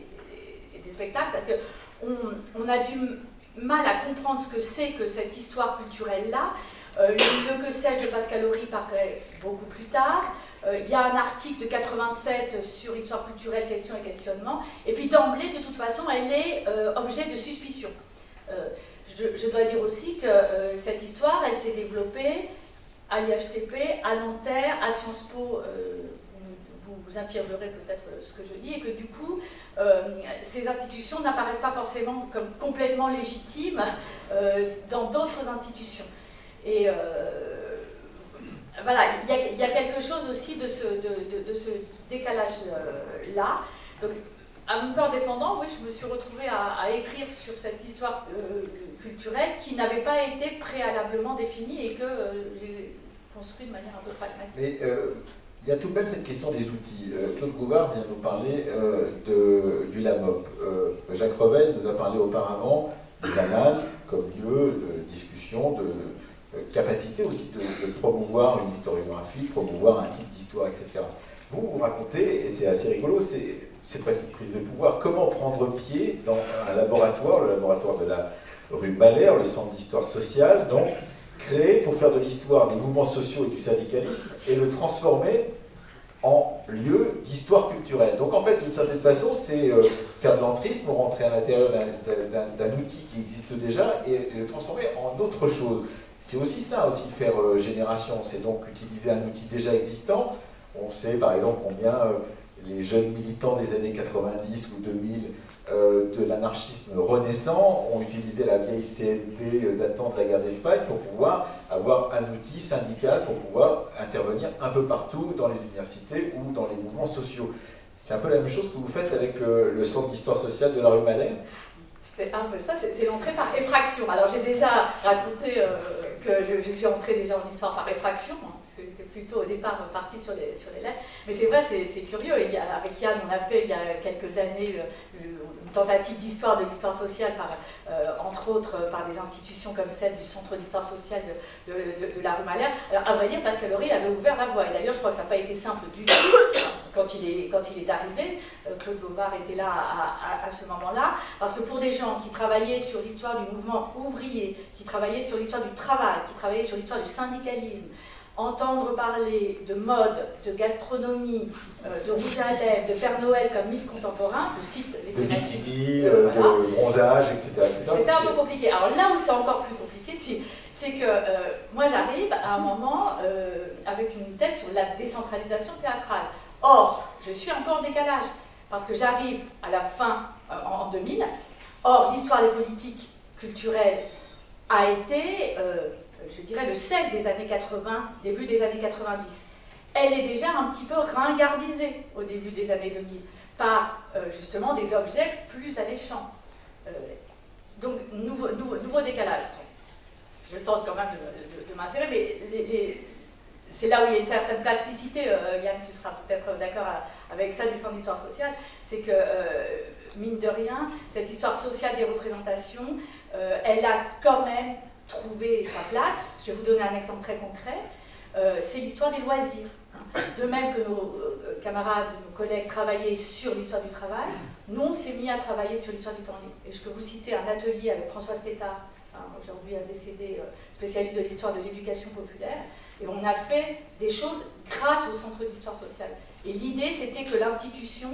des, des spectacles, parce qu'on on a du mal à comprendre ce que c'est que cette histoire culturelle-là. Euh, le, le que sais-je de Pascal Horry paraît beaucoup plus tard. Euh, il y a un article de quatre-vingt-sept sur histoire culturelle, questions et questionnements. Et puis d'emblée, de toute façon, elle est euh, objet de suspicion. Euh, je, je dois dire aussi que euh, cette histoire, elle s'est développée à l'I H T P, à Nanterre, à Sciences Po. Euh, vous, vous infirmerez peut-être ce que je dis, et que du coup, euh, ces institutions n'apparaissent pas forcément comme complètement légitimes euh, dans d'autres institutions. Et euh, voilà, il y, y a quelque chose aussi de ce, de, de, de ce décalage-là. Donc, à mon corps défendant, oui, je me suis retrouvée à, à écrire sur cette histoire euh, culturelle qui n'avait pas été préalablement définie et que euh, j'ai construit de manière un peu pragmatique. Mais euh, il y a tout de même cette question des outils. Euh, Claude Gouvard vient nous parler euh, de, du LAMOP. Euh, Jacques Revel nous a parlé auparavant des annales comme lieu de discussion, de capacité aussi de, de promouvoir une historiographie, de promouvoir un type d'histoire, et cetera. Vous, vous racontez, et c'est assez rigolo, c'est presque une prise de pouvoir, comment prendre pied dans un laboratoire, le laboratoire de la rue Malher, le centre d'histoire sociale, donc créé pour faire de l'histoire des mouvements sociaux et du syndicalisme, et le transformer en lieu d'histoire culturelle. Donc en fait, d'une certaine façon, c'est euh, faire de l'entrisme, rentrer à l'intérieur d'un outil qui existe déjà, et, et le transformer en autre chose. C'est aussi ça, aussi faire euh, génération, c'est donc utiliser un outil déjà existant. On sait par exemple combien euh, les jeunes militants des années quatre-vingt-dix ou deux mille euh, de l'anarchisme renaissant ont utilisé la vieille C N T euh, datant de la guerre d'Espagne pour pouvoir avoir un outil syndical pour pouvoir intervenir un peu partout dans les universités ou dans les mouvements sociaux. C'est un peu la même chose que vous faites avec euh, le centre d'histoire sociale de la rue Malher. C'est un peu ça, c'est l'entrée par effraction. Alors j'ai déjà raconté euh, que je, je suis entrée déjà en histoire par effraction, hein, puisque j'étais plutôt au départ partie sur les, sur les lettres. Mais c'est vrai, c'est curieux. Il y a, avec Yann, on a fait il y a quelques années euh, une tentative d'histoire de l'histoire sociale, par, euh, entre autres euh, par des institutions comme celle du Centre d'histoire sociale de, de, de, de la rue Malherbe. Alors, à vrai dire, Pascal Horry avait ouvert la voie. Et d'ailleurs, je crois que ça n'a pas été simple du tout quand il est, quand il est arrivé. Euh, Claude Gauvard était là à, à, à ce moment-là. Parce que pour des gens qui travaillaient sur l'histoire du mouvement ouvrier, qui travaillaient sur l'histoire du travail, qui travaillaient sur l'histoire du syndicalisme, entendre parler de mode, de gastronomie, euh, de rouge à lèvres, de Père Noël comme mythe contemporain, je cite les de thématiques, bikini, euh, voilà. de bronzage, et cetera et cetera. C'était un peu compliqué. Alors là où c'est encore plus compliqué, c'est que euh, moi j'arrive à un moment euh, avec une thèse sur la décentralisation théâtrale. Or, je suis un peu en décalage, parce que j'arrive à la fin, euh, en deux mille, or l'histoire des politiques culturelles a été... Euh, je dirais, le sel des années quatre-vingts, début des années quatre-vingt-dix. Elle est déjà un petit peu ringardisée au début des années deux mille, par euh, justement des objets plus alléchants. Euh, donc, nouveau, nouveau, nouveau décalage. Je tente quand même de, de, de m'insérer, mais les, les, c'est là où il y a une certaine plasticité, euh, Yann, tu seras peut-être d'accord avec ça du Centre d'histoire sociale, c'est que, euh, mine de rien, cette histoire sociale des représentations, euh, elle a quand même trouver sa place. Je vais vous donner un exemple très concret. Euh, c'est l'histoire des loisirs. De même que nos euh, camarades, nos collègues travaillaient sur l'histoire du travail, nous on s'est mis à travailler sur l'histoire du temps libre. Et je peux vous citer un atelier avec Françoise Tétard, hein, aujourd'hui un décédé euh, spécialiste de l'histoire de l'éducation populaire, et on a fait des choses grâce au Centre d'histoire sociale. Et l'idée c'était que l'institution,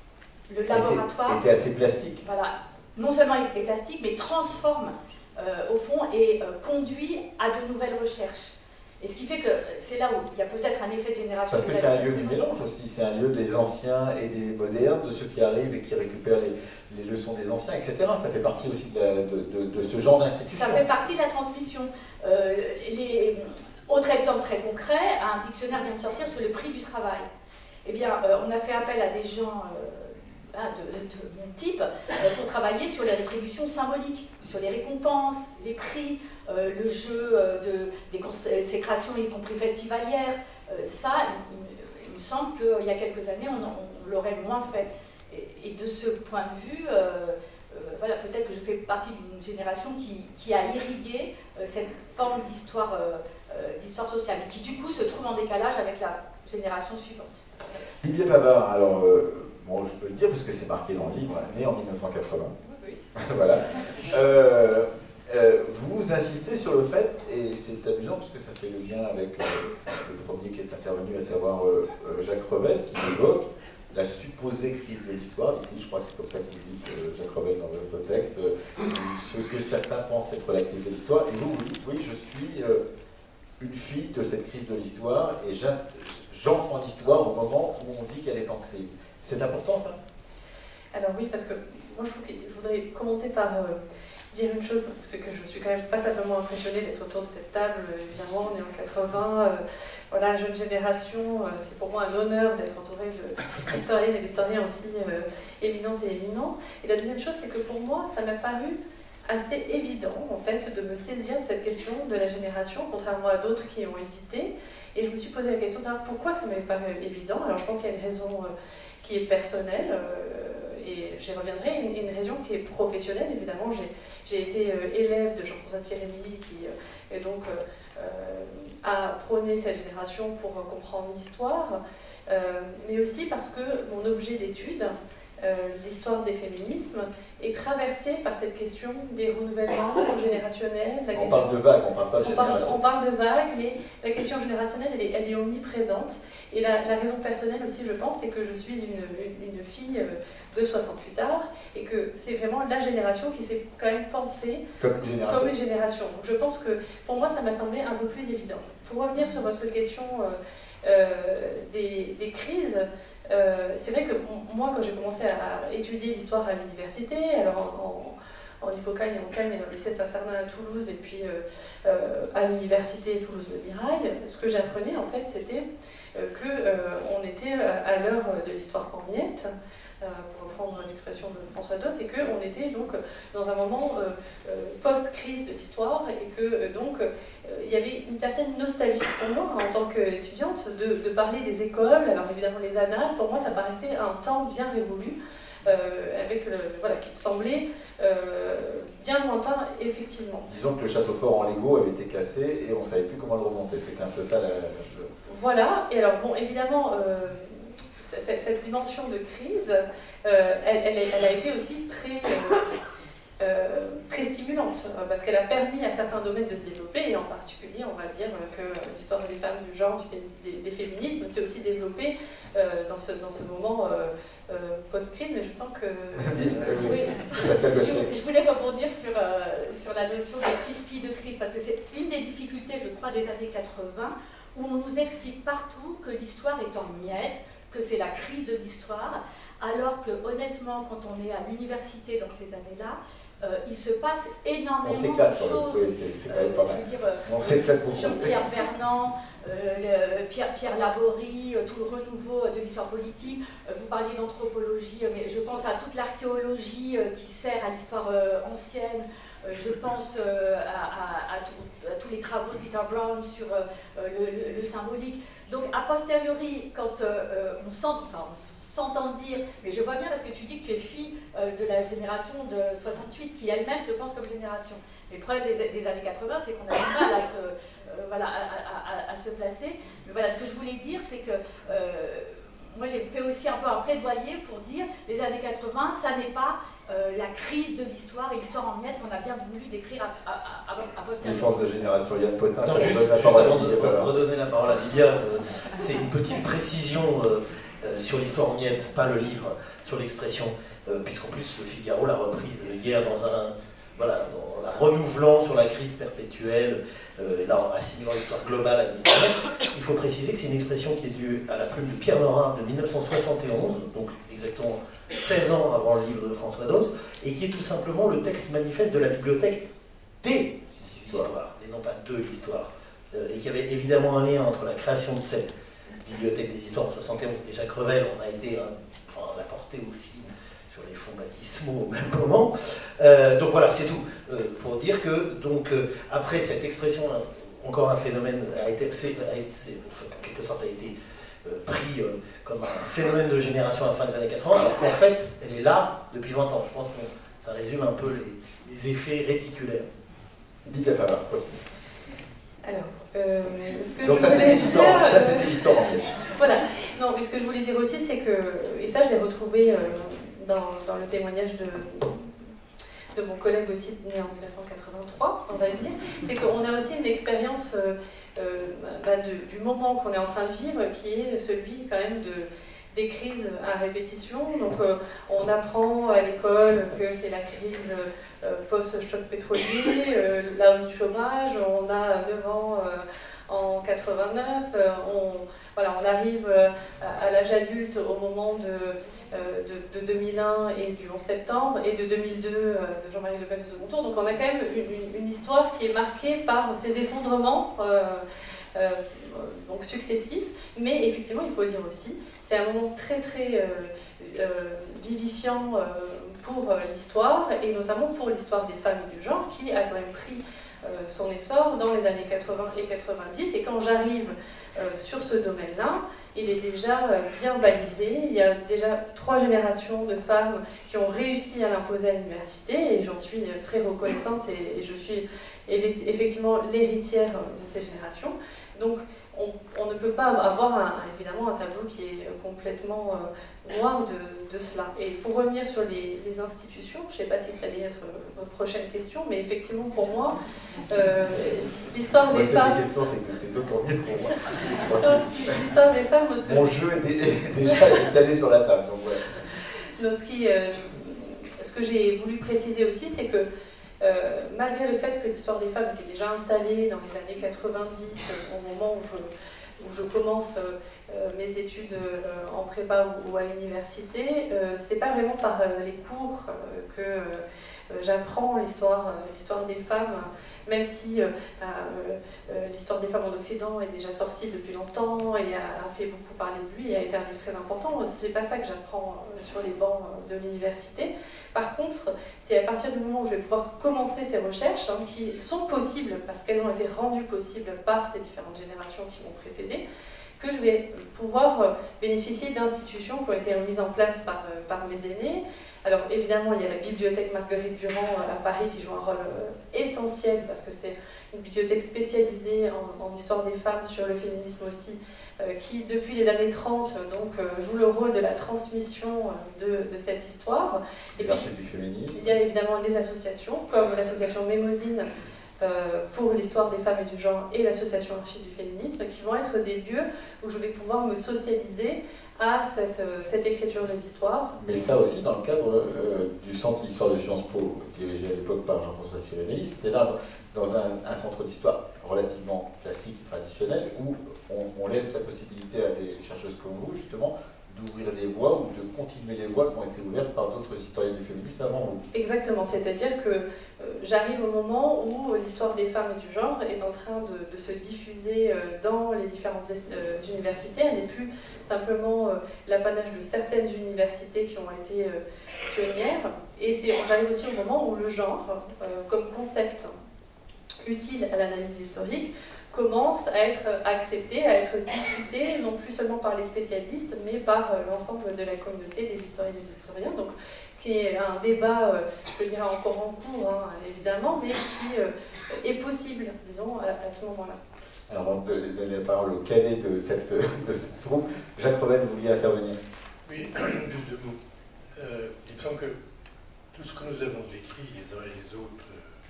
le laboratoire... était, était assez plastique. Voilà, non seulement est plastique, mais transforme Euh, au fond, et euh, conduit à de nouvelles recherches. Et ce qui fait que c'est là où il y a peut-être un effet de génération. Parce que c'est un lieu du mélange aussi, c'est un lieu des anciens et des modernes, de ceux qui arrivent et qui récupèrent les, les leçons des anciens, et cetera. Ça fait partie aussi de, la, de, de, de ce genre d'institution. Ça fait partie de la transmission. Euh, les... Autre exemple très concret, un dictionnaire vient de sortir sur le prix du travail. Eh bien, euh, on a fait appel à des gens... Euh, De, de mon type, euh, pour travailler sur les rétributions symboliques, sur les récompenses, les prix, euh, le jeu euh, de, des consécrations, y compris festivalières. Euh, ça, il, il me semble qu'il y a quelques années, on, on l'aurait moins fait. Et, et de ce point de vue, euh, euh, voilà, peut-être que je fais partie d'une génération qui, qui a irrigué euh, cette forme d'histoire euh, euh, d'histoire sociale, et qui du coup se trouve en décalage avec la génération suivante. Olivier Pavard, alors... Euh... Bon, je peux le dire parce que c'est marqué dans le livre, né en mille neuf cent quatre-vingts. Oui. Voilà. Euh, euh, vous insistez sur le fait, et c'est amusant parce que ça fait le lien avec euh, le premier qui est intervenu, à savoir euh, Jacques Revel, qui évoque la supposée crise de l'histoire. Je crois que c'est comme ça que vous dites, euh, Jacques Revel, dans votre texte, euh, ce que certains pensent être la crise de l'histoire. Et vous, vous dites, oui, je suis euh, une fille de cette crise de l'histoire, et j'entre en histoire au moment où on dit qu'elle est en crise. C'est important, ça? Alors oui, parce que moi je, trouve que je voudrais commencer par euh, dire une chose, c'est que je suis quand même passablement impressionnée d'être autour de cette table, évidemment, on est en quatre-vingts, euh, voilà, jeune génération, euh, c'est pour moi un honneur d'être entourée d'historiennes et d'historiens aussi euh, éminentes et éminents. Et la deuxième chose, c'est que pour moi, ça m'a paru assez évident, en fait, de me saisir de cette question de la génération, contrairement à d'autres qui ont hésité. Et je me suis posé la question de savoir pourquoi ça m'avait paru évident. Alors je pense qu'il y a une raison... Euh, qui est personnelle, euh, et j'y reviendrai, une, une raison qui est professionnelle, évidemment. J'ai été euh, élève de Jean-François Thierry-Milly, qui euh, et donc, euh, a prôné cette génération pour euh, comprendre l'histoire, euh, mais aussi parce que mon objet d'étude, euh, l'histoire des féminismes, est traversée par cette question des renouvellements générationnels. La on question, parle de vagues, on parle pas de génération. On parle, on parle de vagues, mais la question générationnelle, elle est, elle est omniprésente. Et la, la raison personnelle aussi, je pense, c'est que je suis une, une, une fille de soixante-huit arts, et que c'est vraiment la génération qui s'est quand même pensée comme une génération. Comme une génération. Donc je pense que, pour moi, ça m'a semblé un peu plus évident. Pour revenir sur votre question euh, euh, des, des crises, euh, c'est vrai que moi, quand j'ai commencé à étudier l'histoire à l'université, alors en, en, en Hippocagne et en Cagne, au lycée Saint-Cernin à Toulouse, et puis euh, euh, à l'université Toulouse-Le Mirail, ce que j'apprenais, en fait, c'était euh, qu'on euh, était à l'heure de l'histoire en miettes, pour reprendre l'expression de François Dos, c'est qu'on était donc dans un moment euh, euh, post-crise de l'histoire et que euh, donc euh, il y avait une certaine nostalgie pour moi en tant qu'étudiante de, de parler des écoles. Alors évidemment les annales, pour moi ça paraissait un temps bien révolu, euh, avec le, voilà, qui me semblait euh, bien lointain effectivement. Disons que le château fort en Lego avait été cassé et on ne savait plus comment le remonter, c'était un peu ça la... la... Voilà, et alors bon évidemment euh, cette, cette dimension de crise, euh, elle, elle, elle a été aussi très... Euh, Euh, très stimulante, euh, parce qu'elle a permis à certains domaines de se développer, et en particulier, on va dire que l'histoire des femmes, du genre, du fé des, des féminismes s'est aussi développée euh, dans, ce, dans ce moment euh, euh, post-crise, mais je sens que... Oui. Je, je voulais rebondir sur, euh, sur la notion de fille, fille de crise, parce que c'est une des difficultés, je crois, des années quatre-vingt, où on nous explique partout que l'histoire est en miettes, que c'est la crise de l'histoire, alors que honnêtement, quand on est à l'université dans ces années-là, Euh, il se passe énormément de choses. Oui, c'est quand même pas mal. Euh, je veux dire, euh, on s'éclate beaucoup. Jean-Pierre Vernant, euh, le, Pierre, Pierre Laborie, euh, tout le renouveau de l'histoire politique. Euh, vous parliez d'anthropologie, euh, mais je pense à toute l'archéologie euh, qui sert à l'histoire euh, ancienne. Euh, je pense euh, à, à, à, tout, à tous les travaux de Peter Brown sur euh, le, le, le symbolique. Donc, a posteriori, quand euh, on sent... Enfin, s'entend dire, mais je vois bien parce que tu dis que tu es fille euh, de la génération de soixante-huit qui elle-même se pense comme génération. Mais le problème des, des années quatre-vingt, c'est qu'on a du mal à se, euh, voilà, à, à, à, à se placer. Mais voilà, ce que je voulais dire, c'est que euh, moi j'ai fait aussi un peu un plaidoyer pour dire les années quatre-vingt, ça n'est pas euh, la crise de l'histoire et l'histoire en miettes qu'on a bien voulu décrire à, à, à, à posteriori. Défense de génération, Yann Potin. Non, juste, juste avant de redonner la parole à Livia, euh, c'est une petite précision. Euh, Euh, sur l'histoire en miettes, pas le livre, sur l'expression, euh, puisqu'en plus le Figaro l'a reprise hier dans un, voilà, en la renouvelant sur la crise perpétuelle, euh, là en assignant l'histoire globale à l'histoire. Il faut préciser que c'est une expression qui est due à la plume de Pierre Nora de mille neuf cent soixante et onze, donc exactement seize ans avant le livre de François Dos, et qui est tout simplement le texte manifeste de la bibliothèque des histoires, et non pas de l'histoire, euh, et qui avait évidemment un lien entre la création de cette Bibliothèque des histoires en soixante et onze, et Jacques Revel, on a été, hein, enfin, on l'a porté aussi sur les fonds baptismaux au même moment. Euh, donc voilà, c'est tout. Euh, pour dire que, donc, euh, après cette expression, encore un phénomène a été, a été en quelque sorte, a été euh, pris euh, comme un phénomène de génération à la fin des années quatre-vingt, alors qu'en fait, elle est là depuis vingt ans. Je pense que ça résume un peu les, les effets réticulaires. Livia Favard, quoi. Alors, euh, ce que donc je ça voulais c'était dire, l'histoire, ça euh, c'était l'histoire en fait. Voilà, non, mais ce que je voulais dire aussi, c'est que, et ça je l'ai retrouvé euh, dans, dans le témoignage de, de mon collègue aussi né en mille neuf cent quatre-vingt-trois, on va le dire, c'est qu'on a aussi une expérience euh, euh, bah, de, du moment qu'on est en train de vivre, qui est celui quand même de, des crises à répétition. Donc euh, on apprend à l'école que c'est la crise euh, post-choc pétrolier, euh, la hausse du chômage, on a neuf ans euh, en quatre-vingt-neuf, euh, on, voilà, on arrive euh, à, à l'âge adulte au moment de, euh, de, de deux mille un et du onze septembre, et de deux mille deux euh, de Jean-Marie Le Pen au second tour. Donc on a quand même une, une, une histoire qui est marquée par ces effondrements euh, euh, donc successifs, mais effectivement, il faut le dire aussi, c'est un moment très très euh, euh, vivifiant euh, pour euh, l'histoire, et notamment pour l'histoire des femmes et du genre, qui a quand même pris euh, son essor dans les années quatre-vingts et quatre-vingt-dix. Et quand j'arrive euh, sur ce domaine-là, il est déjà euh, bien balisé. Il y a déjà trois générations de femmes qui ont réussi à l'imposer à l'université, et j'en suis très reconnaissante, et, et je suis effectivement l'héritière de ces générations. Donc, On, on ne peut pas avoir un, évidemment un tableau qui est complètement euh, noir de, de cela. Et pour revenir sur les, les institutions, je ne sais pas si ça allait être votre prochaine question, mais effectivement pour moi, euh, l'histoire des moi, femmes... La question, c'est que c'est d'autant mieux pour moi. L'histoire des femmes... Parce que mon jeu est, dé est déjà étalé sur la table. Donc ouais. Donc, ce, qui, euh, ce que j'ai voulu préciser aussi, c'est que Euh, malgré le fait que l'histoire des femmes était déjà installée dans les années quatre-vingt-dix, euh, au moment où je, où je commence euh, mes études euh, en prépa ou, ou à l'université, euh, c'est pas vraiment par euh, les cours euh, que euh, euh, j'apprends l'histoire euh, l'histoire des femmes, même si euh, bah, euh, euh, l'histoire des femmes en Occident est déjà sortie depuis longtemps et a, a fait beaucoup parler de lui et a été un livre très important. C'est pas ça que j'apprends euh, sur les bancs euh, de l'université. Par contre, c'est à partir du moment où je vais pouvoir commencer ces recherches, hein, qui sont possibles parce qu'elles ont été rendues possibles par ces différentes générations qui m'ont précédée, que je vais pouvoir bénéficier d'institutions qui ont été mises en place par, par mes aînés. Alors évidemment, il y a la bibliothèque Marguerite Durand à Paris qui joue un rôle essentiel parce que c'est une bibliothèque spécialisée en, en histoire des femmes, sur le féminisme aussi, euh, qui depuis les années trente donc, euh, joue le rôle de la transmission de, de cette histoire. Et puis, du féminisme. Il y a évidemment des associations comme l'association Mémosine pour l'histoire des femmes et du genre et l'association Archives du féminisme, qui vont être des lieux où je vais pouvoir me socialiser à cette, cette écriture de l'histoire. Mais ça aussi dans le cadre euh, du centre d'histoire de Sciences Po, dirigé à l'époque par Jean-François Sirénelli. C'était là dans un, un centre d'histoire relativement classique et traditionnel où on, on laisse la possibilité à des chercheuses comme vous, justement, d'ouvrir des voies ou de continuer les voies qui ont été ouvertes par d'autres historiens du féminisme avant vous. Exactement, c'est-à-dire que euh, j'arrive au moment où l'histoire des femmes et du genre est en train de, de se diffuser euh, dans les différentes euh, universités. Elle n'est plus simplement euh, l'apanage de certaines universités qui ont été euh, pionnières. Et j'arrive aussi au moment où le genre, euh, comme concept utile à l'analyse historique, commence à être accepté, à être discuté, non plus seulement par les spécialistes, mais par l'ensemble de la communauté des historiens et des historiens, donc qui est un débat, je dirais, encore en cours, hein, évidemment, mais qui est possible, disons, à, à ce moment-là. Alors, on va donner la parole au cadet de cette, de cette troupe. Jacques Revel, vous vouliez intervenir? Oui, juste deux mots. Euh, il me semble que tout ce que nous avons décrit, les uns et les autres,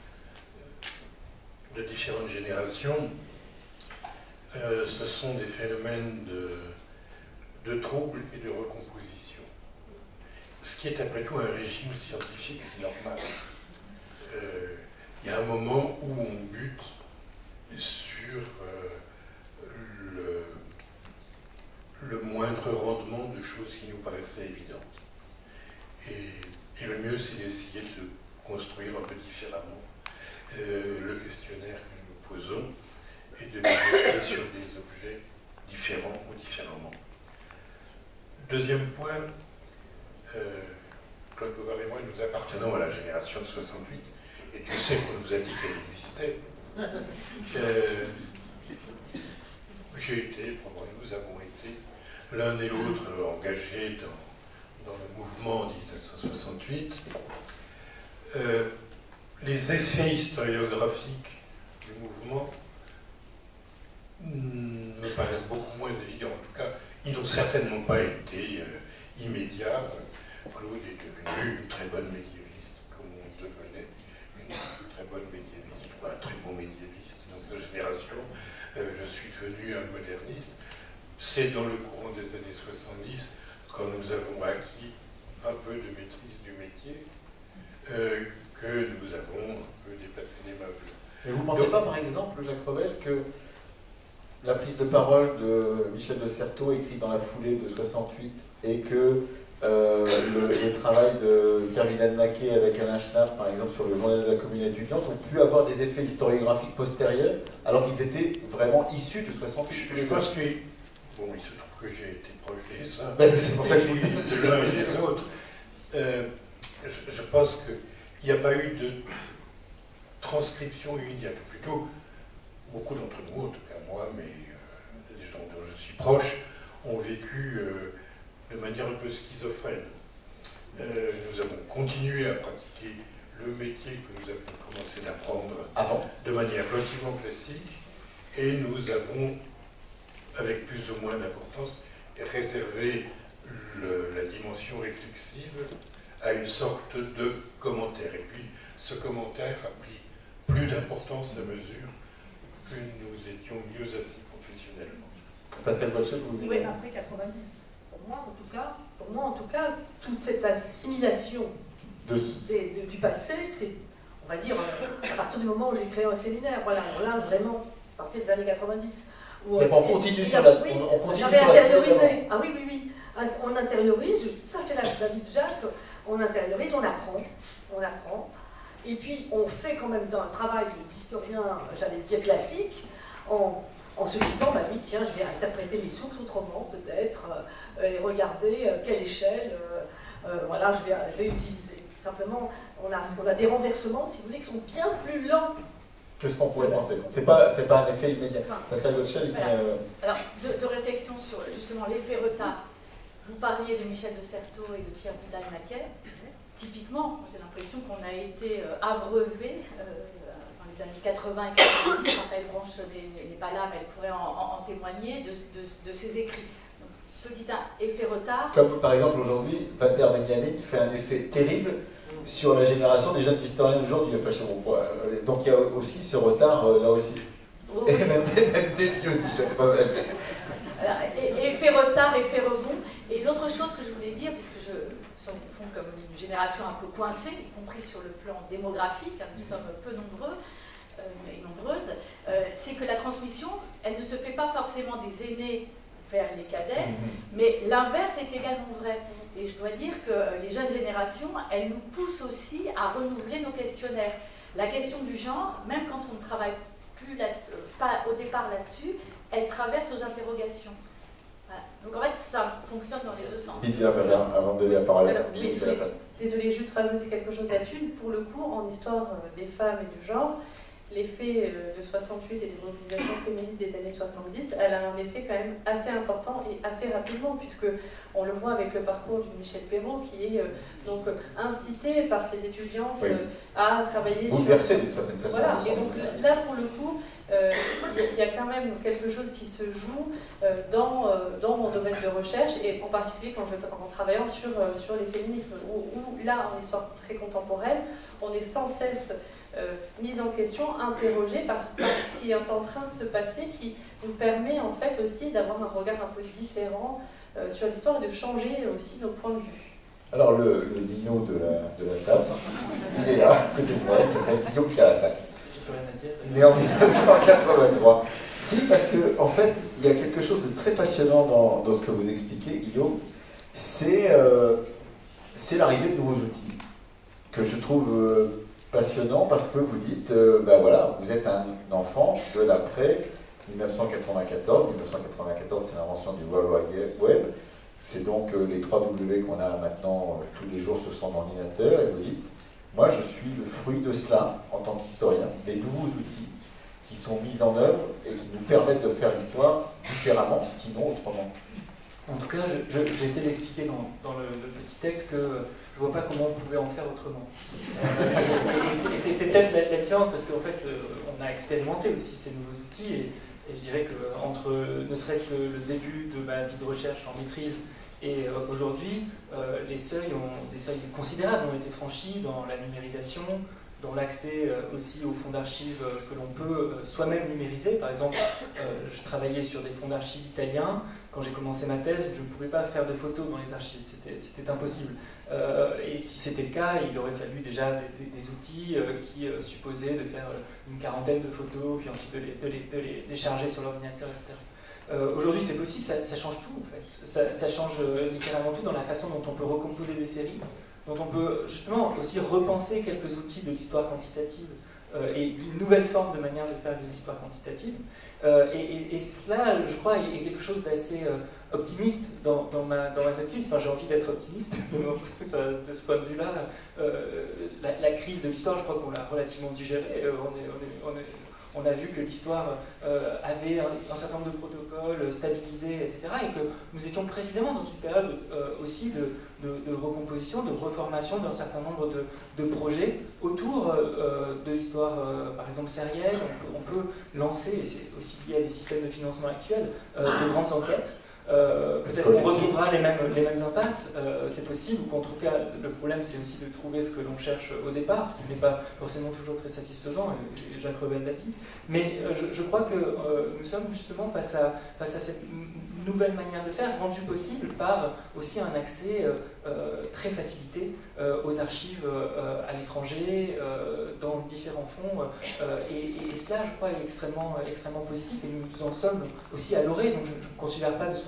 euh, de différentes générations, Euh, ce sont des phénomènes de, de troubles et de recomposition. Ce qui est après tout un régime scientifique normal. Euh, il y a un moment où on bute sur euh, le, le moindre rendement de choses qui nous paraissaient évidentes. Et, et le mieux, c'est d'essayer de construire un peu différemment euh, le questionnaire que nous posons, et de l'exercer sur des objets différents ou différemment. Deuxième point, euh, Claude Bovard et moi, nous appartenons à la génération de soixante-huit, et Dieu sait qu'on nous a dit qu'elle existait. Euh, J'ai été, nous avons été, l'un et l'autre engagés dans, dans le mouvement en mille neuf cent soixante-huit. Euh, les effets historiographiques du mouvement me paraissent beaucoup moins évidents. En tout cas, ils n'ont certainement pas été euh, immédiats. Claude est devenu une très bonne médiéviste, comme on devenait une très bonne médiéviste, ou un très bon médiéviste dans sa génération. Euh, je suis devenu un moderniste. C'est dans le courant des années soixante-dix, quand nous avons acquis un peu de maîtrise du métier, euh, que nous avons un peu dépassé les meubles. Mais vous ne pensez pas, par exemple, Jacques Revel, que la prise de parole de Michel de Certeau, écrite dans la foulée de soixante-huit, et que euh, le, le travail de Kervin Mackay avec Alain Schnapp, par exemple, sur le journal de la commune étudiante, ont pu avoir des effets historiographiques postérieurs, alors qu'ils étaient vraiment issus de soixante-huit. Je, je pense que, bon, il se trouve que j'ai été proche des uns, ben, c'est pour ça que je vous dis. De l'un et des autres. Euh, je, je pense qu'il n'y a pas eu de transcription immédiate, ou plutôt, beaucoup d'entre nous, en tout cas moi, mais euh, les gens dont je suis proche, ont vécu euh, de manière un peu schizophrène. Euh, nous avons continué à pratiquer le métier que nous avons commencé d'apprendre avant, de manière relativement classique, et nous avons, avec plus ou moins d'importance, réservé le, la dimension réflexive à une sorte de commentaire. Et puis, ce commentaire a pris plus d'importance à mesure que nous étions mieux assis professionnellement. Pascal Bochet, vous Oui, après quatre-vingt-dix. Pour moi, en tout cas, pour moi, en tout cas, toute cette assimilation de... des, de, du passé, c'est, on va dire, à partir du moment où j'ai créé un séminaire, voilà, là, vraiment, à partir des années quatre-vingt-dix. Où, on continue sur la... Oui, on, on continue j'avais sur intériorisé. Ah oui, oui, oui. On intériorise, tout à fait la David Jacques, on intériorise, on apprend, on apprend. Et puis, on fait quand même un travail d'historien, j'allais dire classique, en, en se disant, bah oui, tiens, je vais interpréter les sources autrement, peut-être, euh, et regarder euh, quelle échelle, euh, euh, voilà, je vais, je vais utiliser. Simplement, on a, on a des renversements, si vous voulez, qui sont bien plus lents. Qu'est-ce qu'on pourrait penser? C'est pas, c'est pas un effet immédiat. Pascal Gottschall, voilà. euh... Alors, de, de réflexion sur justement l'effet retard. Vous parliez de Michel de Certeau et de Pierre Vidal-Naquet. Typiquement, j'ai l'impression qu'on a été euh, abreuvé euh, dans les années quatre-vingts et quatre-vingt-dix. Raphaël Branche n'est pas là, mais elle pourrait en, en, en témoigner de, de, de ses écrits. Donc, petit un, effet retard. Comme par exemple aujourd'hui, Walter Benjamin fait un effet terrible sur la génération des jeunes historiens d'aujourd'hui. Enfin, donc il y a aussi ce retard euh, là aussi. Oh, oui. Et même des, même des vieux, déjà pas mal. Alors, effet retard, effet rebond. Et l'autre chose que je voulais dire, puisque je sommes au fond comme une génération un peu coincée, y compris sur le plan démographique, hein, nous sommes peu nombreux euh, et nombreuses, euh, c'est que la transmission, elle ne se fait pas forcément des aînés vers les cadets, mm-hmm. mais l'inverse est également vrai. Et je dois dire que les jeunes générations, elles nous poussent aussi à renouveler nos questionnaires. La question du genre, même quand on ne travaille plus là, pas au départ là-dessus, elle traverse aux interrogations. Voilà. Donc en fait, ça fonctionne dans les deux sens. Didier, avant de donner la parole. Alors, oui, je voulais, désolée, juste rajouter quelque chose là-dessus. Pour le coup, en histoire des femmes et du genre, l'effet de soixante-huit et des mobilisations féministes des années soixante-dix, elle a un effet quand même assez important et assez rapidement, puisque on le voit avec le parcours du Michel Perrault, qui est euh, donc incité par ses étudiantes oui. euh, à travailler Vous sur... versez d'une certaine façon. Voilà, et donc là, pour le coup, euh, il y a quand même quelque chose qui se joue euh, dans, euh, dans mon domaine de recherche, et en particulier quand je, en travaillant sur, euh, sur les féminismes, où, où là, en histoire très contemporaine, on est sans cesse euh, mise en question, interrogée par, par ce qui est en train de se passer, qui nous permet en fait aussi d'avoir un regard un peu différent euh, sur l'histoire et de changer aussi nos points de vue. Alors le, le dino de la, de la table, il est là, à côté de moi, il s'appelle Guillaume Carafac. Il est en mille neuf cent quatre-vingt-trois. Si, parce qu'en en fait, il y a quelque chose de très passionnant dans, dans ce que vous expliquez, Guillaume, c'est euh, l'arrivée de nouveaux outils, que je trouve euh, passionnant parce que vous dites, euh, ben voilà, vous êtes un enfant de l'après mille neuf cent quatre-vingt-quatorze. mille neuf cent quatre-vingt-quatorze, c'est l'invention du World Wide Web. C'est donc euh, les trois W qu'on a maintenant euh, tous les jours sur son ordinateur. Et vous dites, moi je suis le fruit de cela en tant qu'historien, des nouveaux outils qui sont mis en œuvre et qui nous permettent de faire l'histoire différemment, sinon autrement. En tout cas, j'essaie je, d'expliquer dans, dans le, le petit texte que je ne vois pas comment on pouvait en faire autrement. Euh, et c'est peut-être la, la différence, parce qu'en fait, euh, on a expérimenté aussi ces nouveaux outils, et, et je dirais qu'entre ne serait-ce que le début de ma vie de recherche en maîtrise et euh, aujourd'hui, euh, les seuils ont, des seuils considérables ont été franchis dans la numérisation, dans l'accès euh, aussi aux fonds d'archives euh, que l'on peut euh, soi-même numériser. Par exemple, euh, je travaillais sur des fonds d'archives italiens. Quand j'ai commencé ma thèse, je ne pouvais pas faire de photos dans les archives, c'était impossible. Euh, et si c'était le cas, il aurait fallu déjà des, des, des outils euh, qui euh, supposaient de faire une quarantaine de photos, puis ensuite de les, de les, de les décharger sur l'ordinateur, et cetera. Euh, Aujourd'hui, c'est possible, ça, ça change tout en fait. Ça, ça change euh, littéralement tout dans la façon dont on peut recomposer des séries, dont on peut justement aussi repenser quelques outils de l'histoire quantitative euh, et une nouvelle forme de manière de faire de l'histoire quantitative. Euh, et, et, et cela, je crois, est quelque chose d'assez euh, optimiste dans, dans, ma, dans ma notice. Enfin, j'ai envie d'être optimiste de ce point de vue-là. Euh, la, la crise de l'histoire, je crois qu'on l'a relativement digérée. Euh, on est, on est, on est, On a vu que l'histoire euh, avait un, un certain nombre de protocoles stabilisés, et cetera. Et que nous étions précisément dans une période euh, aussi de, de, de recomposition, de reformation d'un certain nombre de, de projets autour euh, de l'histoire, euh, par exemple, sérielle. On peut, on peut lancer, et c'est aussi lié à des systèmes de financement actuels, euh, de grandes enquêtes. Euh, Peut-être qu'on retrouvera les mêmes, les mêmes impasses, euh, c'est possible, ou qu'en tout cas, le problème c'est aussi de trouver ce que l'on cherche au départ, ce qui n'est pas forcément toujours très satisfaisant, et Jacques Revel l'a dit. Mais euh, je, je crois que euh, nous sommes justement face à, face à cette nouvelle manière de faire, rendue possible par aussi un accès euh, euh, très facilité euh, aux archives euh, à l'étranger, euh, dans différents fonds, euh, et, et cela, je crois, est extrêmement, extrêmement positif, et nous en sommes aussi à l'orée, donc je ne considère pas de ce point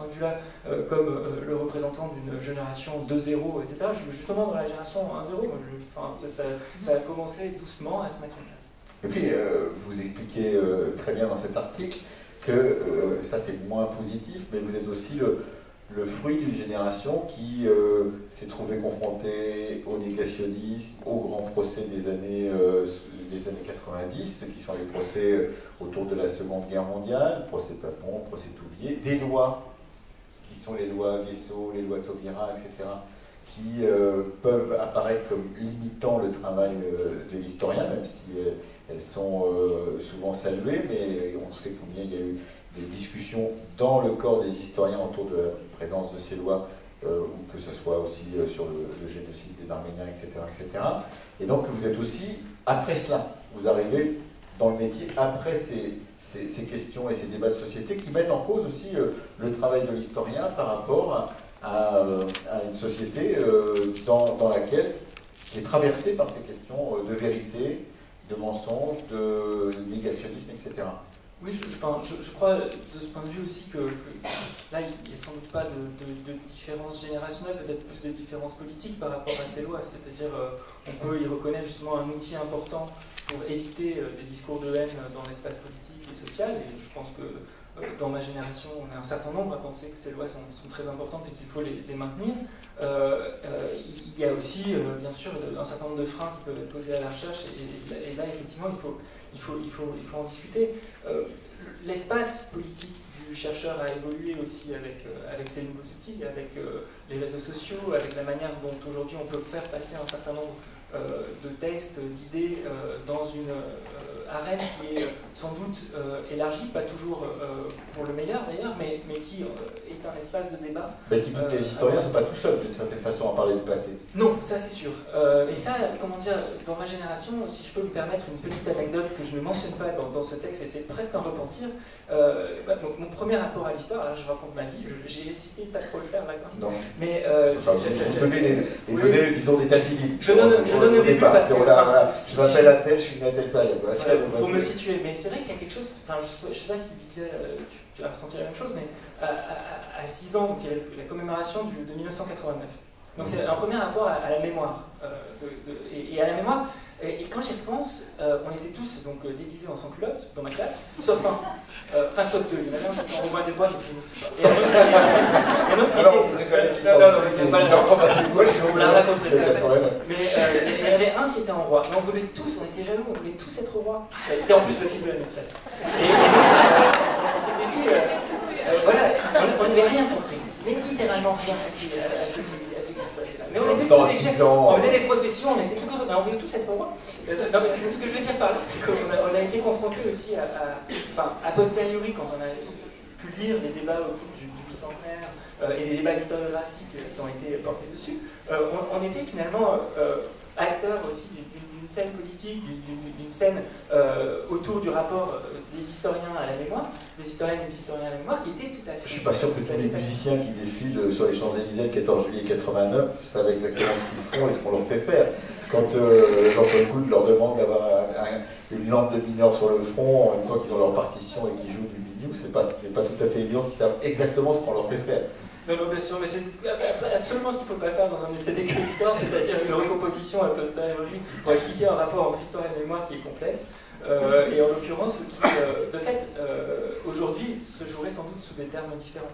point de vue-là euh, comme euh, le représentant d'une génération deux zéro, et cetera. Je suis justement dans la génération un zéro, enfin, ça, ça, ça a commencé doucement à se mettre en place. Et puis, euh, vous expliquez euh, très bien dans cet article que, euh, ça c'est moins positif, mais vous êtes aussi le, le fruit d'une génération qui euh, s'est trouvée confrontée au négationnisme, au grand procès des années, euh, des années quatre-vingt-dix, qui sont les procès autour de la Seconde Guerre mondiale, procès Papon, procès Touvier, des lois, qui sont les lois Guesso, les lois Taubira, et cetera, qui euh, peuvent apparaître comme limitant le travail euh, de l'historien, même si euh, elles sont euh, souvent saluées, mais on sait combien il y a eu des discussions dans le corps des historiens autour de la présence de ces lois, euh, ou que ce soit aussi euh, sur le, le génocide des Arméniens, et cetera, et cetera. Et donc vous êtes aussi, après cela, vous arrivez dans le métier après ces, ces, ces questions et ces débats de société qui mettent en cause aussi euh, le travail de l'historien par rapport à, à, à une société euh, dans, dans laquelle, qui est traversée par ces questions de vérité, de mensonges, de négationnisme, et cetera. Oui, je, je, enfin, je, je crois de ce point de vue aussi que, que là, il n'y a sans doute pas de, de, de différence générationnelle, peut-être plus de différences politiques par rapport à ces lois. C'est-à-dire, euh, on peut y reconnaître justement un outil important pour éviter euh, des discours de haine dans l'espace politique et social. Et je pense que euh, dans ma génération, on est un certain nombre à penser que ces lois sont, sont très importantes et qu'il faut les, les maintenir. Euh, euh, il y a aussi, euh, bien sûr, un certain nombre de freins qui peuvent être posés à la recherche. Et, et là, effectivement, il faut... Il faut, il, faut, il faut en discuter. Euh, L'espace politique du chercheur a évolué aussi avec, euh, avec ces nouveaux outils, avec euh, les réseaux sociaux, avec la manière dont aujourd'hui on peut faire passer un certain nombre euh, de textes, d'idées euh, dans une euh, arène qui est sans doute euh, élargie, pas toujours euh, pour le meilleur d'ailleurs, mais, mais qui euh, est un espace de débat. Mais qui dit que les historiens ne sont pas tout seuls d'une certaine façon à parler du passé. Non, ça c'est sûr. Euh, et ça, comment dire, dans ma génération, si je peux me permettre une petite anecdote que je ne mentionne pas dans, dans ce texte, et c'est presque un repentir, euh, bah, donc, mon premier rapport à l'histoire, là je raconte ma vie, j'ai essayé de pas trop le faire, d'accord. Non. Mais euh, enfin, vous, vous donnez les, les oui, données, disons, d'état civil. Je donne, je donne au début parce que... Voilà, voilà, si, je m'appelle à tel, je suis né à telle période. Voilà, voilà, pour me situer, mais c'est vrai qu'il y a quelque chose, enfin, je ne sais pas si tu, tu as ressenti la même chose, mais à, à, à six ans, donc il y avait la commémoration du, de mille neuf cent quatre-vingt-neuf. Donc c'est un premier rapport à, à la mémoire. Euh, de, de, et, et à la mémoire, et, et quand j'y repense, euh, on était tous donc, euh, déguisés en sans-culottes dans ma classe, sauf un. Euh, enfin, sauf deux. Il y en avait un qui était en bois de bois, mais c'est pas. Et un autre qui était. Non, non, non, la raconterai pas. Mais il y en avait un qui était en roi. Mais on voulait tous, on était jaloux, on voulait tous être rois. C'était en plus le fils de la maîtresse. Et, et donc, on s'était dit, euh, euh, voilà, on n'avait rien compris. Mais littéralement rien compris à, à ce qui. Mais on était tous, on faisait des processions, on était tout contents, on voulait tous être rois. Non, mais ce que je veux dire par là, c'est qu'on a, on a été confrontés aussi à, à, enfin, a posteriori, quand on a pu lire les débats autour du, du bicentenaire euh, et des débats historiographiques qui ont été portés dessus, euh, on, on était finalement euh, acteurs aussi d'une scène politique, d'une scène euh, autour du rapport des historiens à la mémoire, des historiennes et des historiens à la mémoire, qui était tout à fait... Je suis pas sûr que tous les musiciens qui défilent sur les Champs-Élysées le quatorze juillet quatre-vingt-neuf savent exactement ce qu'ils font et ce qu'on leur fait faire. Quand euh, Jean-Paul Goude leur demande d'avoir une lampe de mineur sur le front, en même temps qu'ils ont leur partition et qu'ils jouent du biniou, c'est pas, pas tout à fait évident qu'ils savent exactement ce qu'on leur fait faire. Non, non, bien sûr, mais c'est absolument ce qu'il ne faut pas faire dans un essai d'école d'histoire, c'est-à-dire une recomposition a posteriori pour expliquer un rapport entre histoire et mémoire qui est complexe, euh, et en l'occurrence qui, euh, de fait, euh, aujourd'hui, se jouerait sans doute sous des termes différents.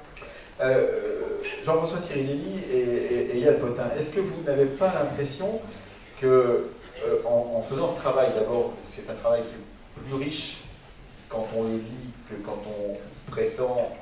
Euh, Jean-François Cirilelli et, et, et Yann Potin, est-ce que vous n'avez pas l'impression que, euh, en, en faisant ce travail, d'abord, c'est un travail qui est plus riche quand on le lit que quand on prétend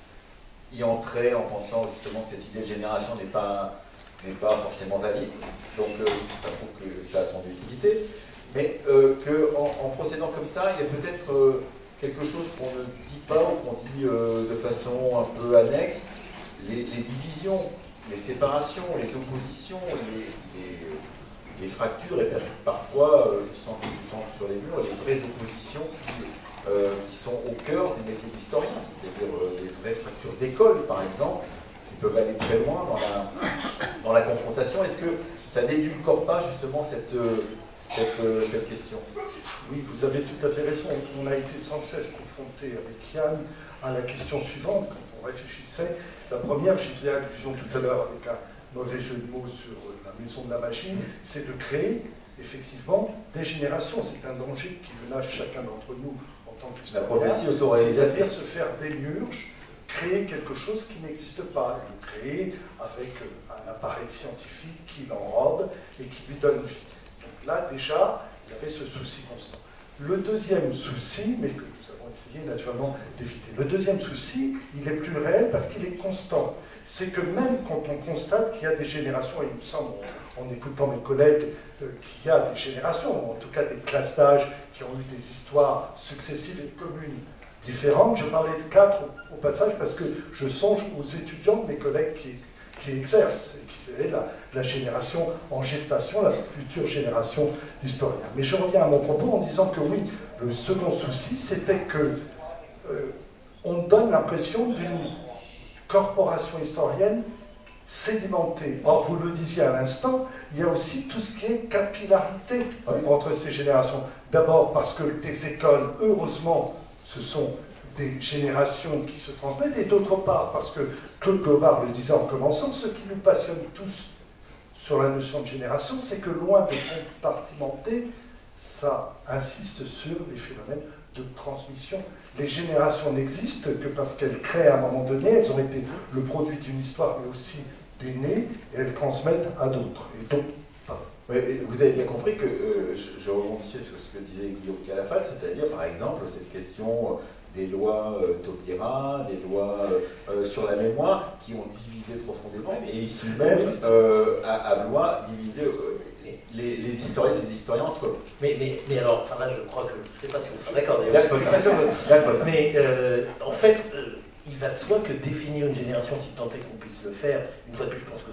y entrer en pensant justement que cette idée de génération n'est pas, n'est pas forcément valide, donc euh, ça prouve que ça a son utilité, mais euh, qu'en en procédant comme ça, il y a peut-être euh, quelque chose qu'on ne dit pas ou qu'on dit euh, de façon un peu annexe, les, les divisions, les séparations, les oppositions, les, les, les fractures, et parfois, euh, sans sang sur les murs, les vraies oppositions qui... Euh, qui sont au cœur du métier d'historien, c'est-à-dire euh, des vraies fractures d'école, par exemple, qui peuvent aller très loin dans la, dans la confrontation. Est-ce que ça n'édulcore pas justement cette, cette, cette question? Oui, vous avez tout à fait raison. On a été sans cesse confronté avec Yann à la question suivante, quand on réfléchissait. La première, j'y faisais allusion tout à l'heure avec un mauvais jeu de mots sur la maison de la machine, c'est de créer effectivement des générations. C'est un danger qui menace chacun d'entre nous en tant qu'historien. La prophétie autoréalisatrice. C'est-à-dire se faire démiurge, créer quelque chose qui n'existe pas, le créer avec un appareil scientifique qui l'enrobe et qui lui donne vie. Donc là, déjà, il y avait ce souci constant. Le deuxième souci, mais que nous avons essayé naturellement d'éviter, le deuxième souci, il est plus réel parce qu'il est constant. C'est que même quand on constate qu'il y a des générations, et il me semble, en, en écoutant mes collègues, euh, qu'il y a des générations, ou en tout cas des classes d'âge qui ont eu des histoires successives et communes différentes, je parlais de quatre au, au passage parce que je songe aux étudiants de mes collègues qui, qui exercent, et qui est la, la génération en gestation, la future génération d'historiens. Mais je reviens à mon propos en disant que oui, le second souci, c'était que euh, on donne l'impression d'une corporation historienne sédimentée. Or, vous le disiez à l'instant, il y a aussi tout ce qui est capillarité entre ces générations. D'abord parce que des écoles, heureusement, ce sont des générations qui se transmettent, et d'autre part parce que Claude Govard le disait en commençant, ce qui nous passionne tous sur la notion de génération, c'est que loin de compartimenter, ça insiste sur les phénomènes de transmission. Les générations n'existent que parce qu'elles créent à un moment donné, elles ont été le produit d'une histoire, mais aussi d'aînés, et elles transmettent à d'autres. Et donc, oui, vous avez bien compris que euh, je, je rebondissais sur ce que disait Guillaume Calafat, c'est-à-dire par exemple cette question des lois euh, Taubira, des lois euh, sur la mémoire qui ont divisé profondément, et ici même euh, à, à vouloir diviser euh, les, les historiens les historiens entre eux. Mais, mais, mais alors, enfin là je crois que, je ne sais pas si vous serez d'accord d'ailleurs, mais euh, en fait, euh, il va de soi que définir une génération, si tant est qu'on puisse le faire, une fois de plus, je pense que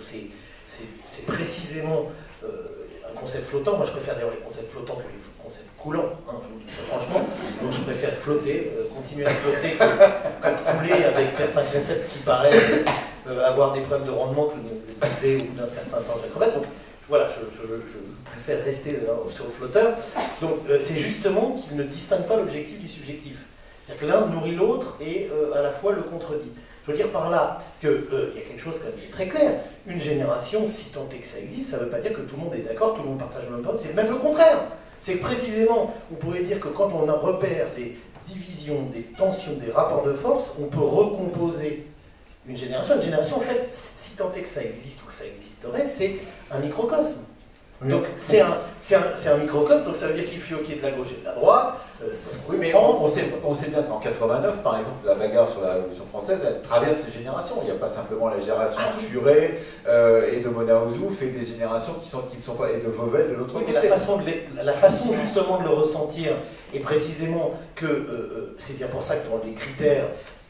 c'est précisément euh, un concept flottant. Moi je préfère d'ailleurs les concepts flottants que les concepts coulants, hein, je vous le dis très franchement. Donc je préfère flotter, euh, continuer à flotter que, que de couler avec certains concepts qui paraissent euh, avoir des problèmes de rendement, que je le disais, au bout d'un certain temps je la Donc voilà, je, je, je préfère rester euh, sur le flotteur. Donc euh, c'est justement qu'il ne distingue pas l'objectif du subjectif. C'est-à-dire que l'un nourrit l'autre et euh, à la fois le contredit. Je veux dire par là qu'il euh, y a quelque chose quand même qui est très clair. Une génération, si tant est que ça existe, ça ne veut pas dire que tout le monde est d'accord, tout le monde partage le même point, c'est même le contraire. C'est que précisément, on pourrait dire que quand on a repère des divisions, des tensions, des rapports de force, on peut recomposer une génération. Une génération, en fait, si tant est que ça existe ou que ça existerait, c'est un microcosme. Oui. Donc c'est un, un, un microcosme, donc ça veut dire qu'il fioquait de la gauche et de la droite. Euh, oui, mais on, on, sait, on sait bien qu'en quatre-vingt-neuf, par exemple, la bagarre sur la Révolution française, elle traverse ces générations. Il n'y a pas simplement la génération de Furet euh, et de Mona Ozouf et des générations qui, sont, qui ne sont pas, et de Vauvel de l'autre côté. Mais la façon, de les, la façon justement de le ressentir, est précisément que euh, c'est bien pour ça que dans les critères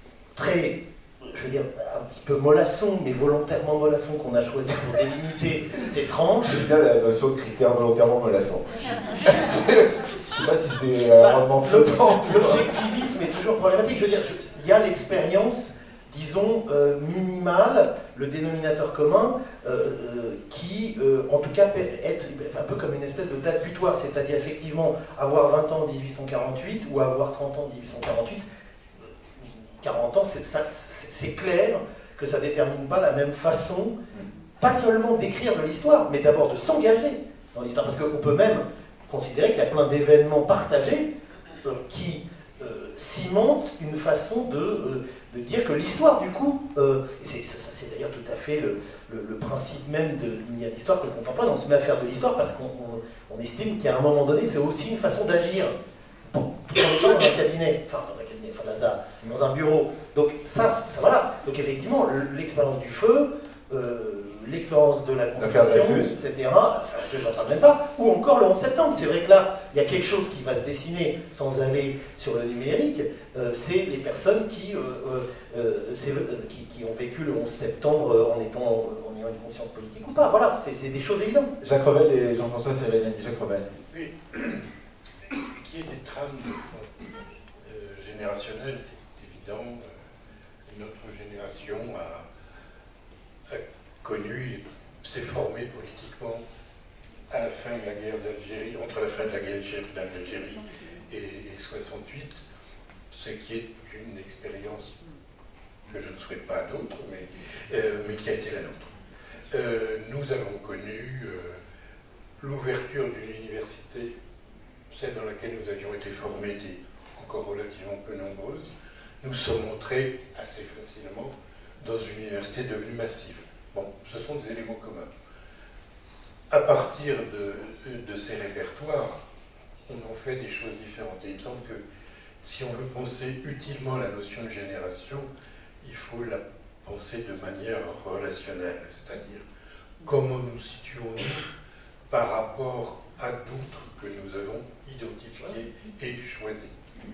très, je veux dire, un petit peu mollassons, mais volontairement mollassons qu'on a choisi pour délimiter ces tranches. C'est bien la notion de critères volontairement mollassons. Je ne sais pas si c'est un rendement flottant. L'objectivisme est toujours problématique. Je veux dire, il y a l'expérience, disons, euh, minimale, le dénominateur commun, euh, qui, euh, en tout cas, est un peu comme une espèce de date butoir, c'est-à-dire effectivement avoir vingt ans en mille huit cent quarante-huit ou avoir trente ans en mille huit cent quarante-huit. quarante ans, c'est clair que ça ne détermine pas la même façon, pas seulement d'écrire de l'histoire, mais d'abord de s'engager dans l'histoire. Parce qu'on peut même considérer qu'il y a plein d'événements partagés euh, qui euh, cimentent une façon de, euh, de dire que l'histoire, du coup, euh, et c'est d'ailleurs tout à fait le, le, le principe même de l'unité d'histoire que le contemporain, on se met à faire de l'histoire parce qu'on on, on estime qu'à un moment donné, c'est aussi une façon d'agir, tout en étant dans un cabinet, enfin dans un cabinet, enfin dans un, dans un bureau. Donc ça, ça voilà. Donc effectivement, l'expérience du feu, euh, l'expérience de la conspiration, et cetera. Enfin, je n'en parle même pas. Ou encore le onze septembre. C'est vrai que là, il y a quelque chose qui va se dessiner sans aller sur le numérique. Euh, c'est les personnes qui, euh, euh, euh, qui, qui ont vécu le onze septembre en étant en ayant une conscience politique ou pas. Voilà, c'est des choses évidentes. Jacques Revel et Jean-François Sérénani. Jacques Revel. Oui. Qu'il y ait des trames de fond euh, générationnelles, c'est évident. Notre génération a, a connu et s'est formée politiquement à la fin de la guerre d'Algérie, entre la fin de la guerre d'Algérie et, et soixante-huit, ce qui est une expérience que je ne souhaite pas à d'autres, mais, euh, mais qui a été la nôtre. Euh, nous avons connu euh, l'ouverture d'une université, celle dans laquelle nous avions été formés était encore relativement peu nombreuse. Nous sommes entrés assez facilement dans une université devenue massive. Bon, ce sont des éléments communs. À partir de, de ces répertoires, on en fait des choses différentes. Et il me semble que si on veut penser utilement la notion de génération, il faut la penser de manière relationnelle, c'est-à-dire comment nous situons-nous par rapport à d'autres que nous avons identifiés et choisis.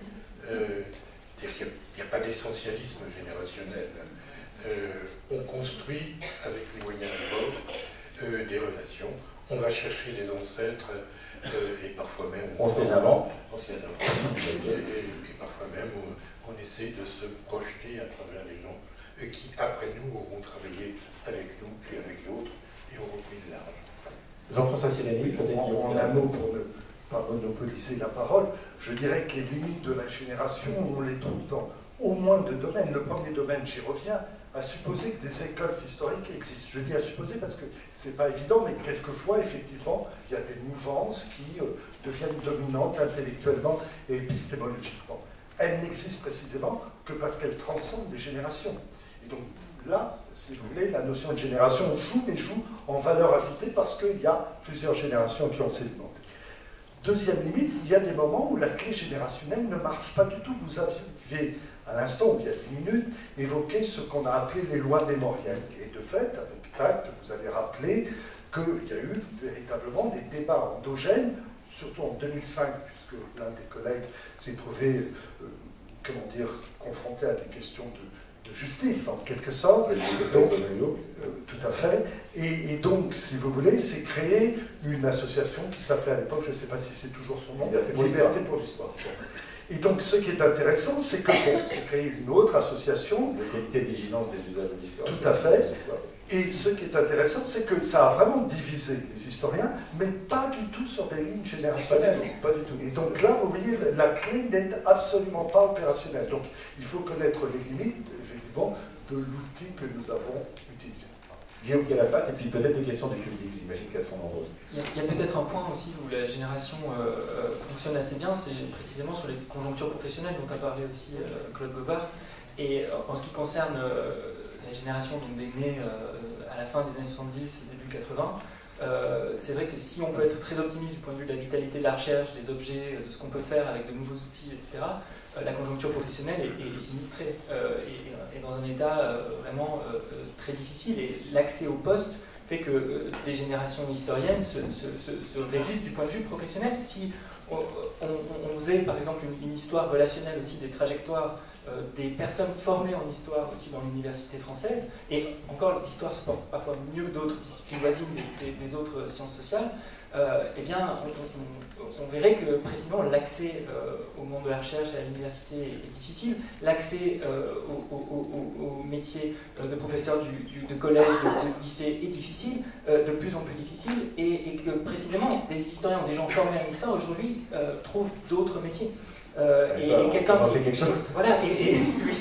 Euh, c'est-à-dire qu'il n'y a, a pas d'essentialisme générationnel. Euh, on construit avec les moyens du bord euh, des relations. On va chercher les ancêtres euh, et parfois même... On se les invente. On se les invente. Et, et, et parfois même on, on essaie de se projeter à travers les gens euh, qui, après nous, auront travaillé avec nous, puis avec l'autre, et auront pris de large. Jean-François Sillani, peut-être en, en un mot pour ne pas monopoliser la parole, je dirais que les limites de la génération, on les trouve dans au moins deux domaines. Le premier domaine, j'y reviens, à supposer que des écoles historiques existent. Je dis à supposer parce que c'est pas évident, mais quelquefois, effectivement, il y a des mouvances qui euh, deviennent dominantes intellectuellement et épistémologiquement. Elles n'existent précisément que parce qu'elles transcendent les générations. Et donc là, si vous voulez, la notion de génération joue, mais joue en valeur ajoutée parce qu'il y a plusieurs générations qui ont sédimenté. Deuxième limite, il y a des moments où la clé générationnelle ne marche pas du tout. Vous aviez, à l'instant, il y a dix minutes, évoqué ce qu'on a appelé les lois mémorielles. Et de fait, avec tact, vous avez rappelé qu'il y a eu véritablement des débats endogènes, surtout en deux mille cinq, puisque l'un des collègues s'est trouvé, euh, comment dire, confronté à des questions de, de justice, en quelque sorte. Donc, euh, tout à fait. Et, et donc, si vous voulez, c'est créer une association qui s'appelait à l'époque, je ne sais pas si c'est toujours son nom, Liberté pour Liberté pour l'Histoire. Et donc, ce qui est intéressant, c'est que bon, c'est créé une autre association. Le comité de vigilance des usages de l'histoire. Tout à fait. Et ce qui est intéressant, c'est que ça a vraiment divisé les historiens, mais pas du tout sur des lignes générationnelles. Pas du tout. Et donc là, vous voyez, la clé n'est absolument pas opérationnelle. Donc, il faut connaître les limites, effectivement, de l'outil que nous avons utilisé. Guillaume Calafat, et puis peut-être des questions du public, j'imagine qu'elles sont nombreuses. Il y a, il y a peut-être un point aussi où la génération euh, fonctionne assez bien, c'est précisément sur les conjonctures professionnelles dont a parlé aussi euh, Claude Gobard. Et en ce qui concerne euh, la génération donc, des nés euh, à la fin des années soixante-dix, début quatre-vingts, euh, c'est vrai que si on peut être très optimiste du point de vue de la vitalité de la recherche, des objets, de ce qu'on peut faire avec de nouveaux outils, et cetera, euh, la conjoncture professionnelle est, est, est sinistrée euh, et est dans un état euh, vraiment euh, très difficile. Et l'accès au poste fait que euh, des générations historiennes se, se, se, se réduisent du point de vue professionnel. Si on, on, on faisait par exemple une, une histoire relationnelle aussi des trajectoires euh, des personnes formées en histoire aussi dans l'université française, et encore l'histoire se porte parfois mieux que d'autres disciplines voisines des, des, des autres sciences sociales, euh, eh bien on, on, on verrait que précisément l'accès euh, au monde de la recherche à l'université est, est difficile, l'accès euh, au, au, au, au métier de professeur du, du, de collège, de, de lycée est difficile, euh, de plus en plus difficile, et, et que précisément des historiens ou des gens formés en histoire aujourd'hui euh, trouvent d'autres métiers. Euh, et, et quelqu'un qui... quelque chose. Voilà, et... et oui.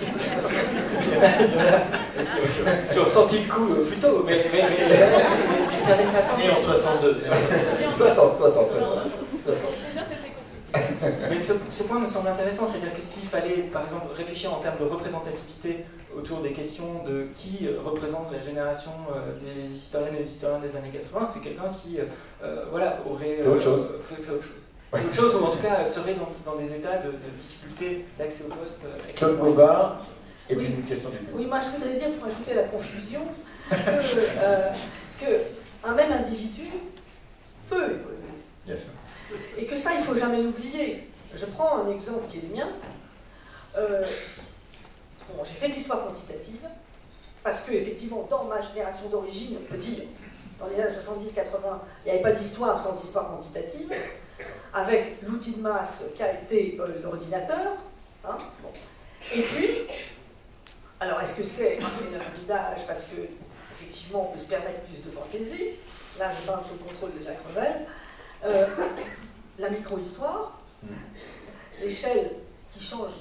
J'ai ressenti le coup euh, plus tôt, mais, mais, mais, mais d'une certaine façon... Et en soixante-deux. soixante, soixante, soixante. Mais ce, ce point me semble intéressant, c'est-à-dire que s'il fallait, par exemple, réfléchir en termes de représentativité autour des questions de qui représente la génération des historiennes et des historiens des années quatre-vingts, c'est quelqu'un qui euh, voilà, aurait fait autre chose. Euh, fait, fait autre chose. Autre chose, ou en tout cas serait dans, dans des états de, de difficulté d'accès au poste. Claude Gobard, et puis une question du public. Oui, moi je voudrais dire, pour ajouter la confusion, que, euh, que un même individu peut évoluer. Bien sûr. Et que ça, il ne faut jamais l'oublier. Je prends un exemple qui est le mien. Euh, bon, j'ai fait de l'histoire quantitative, parce que, effectivement, dans ma génération d'origine, on peut dire, dans les années soixante-dix quatre-vingts, il n'y avait pas d'histoire sans histoire quantitative, avec l'outil de masse qu'a été euh, l'ordinateur. Hein, bon. Et puis, alors est-ce que c'est un phénomène d'âge parce que effectivement, on peut se permettre plus de fantaisie. Là, je parle sous le contrôle de Jacques Revel. Euh, la micro-histoire, l'échelle qui change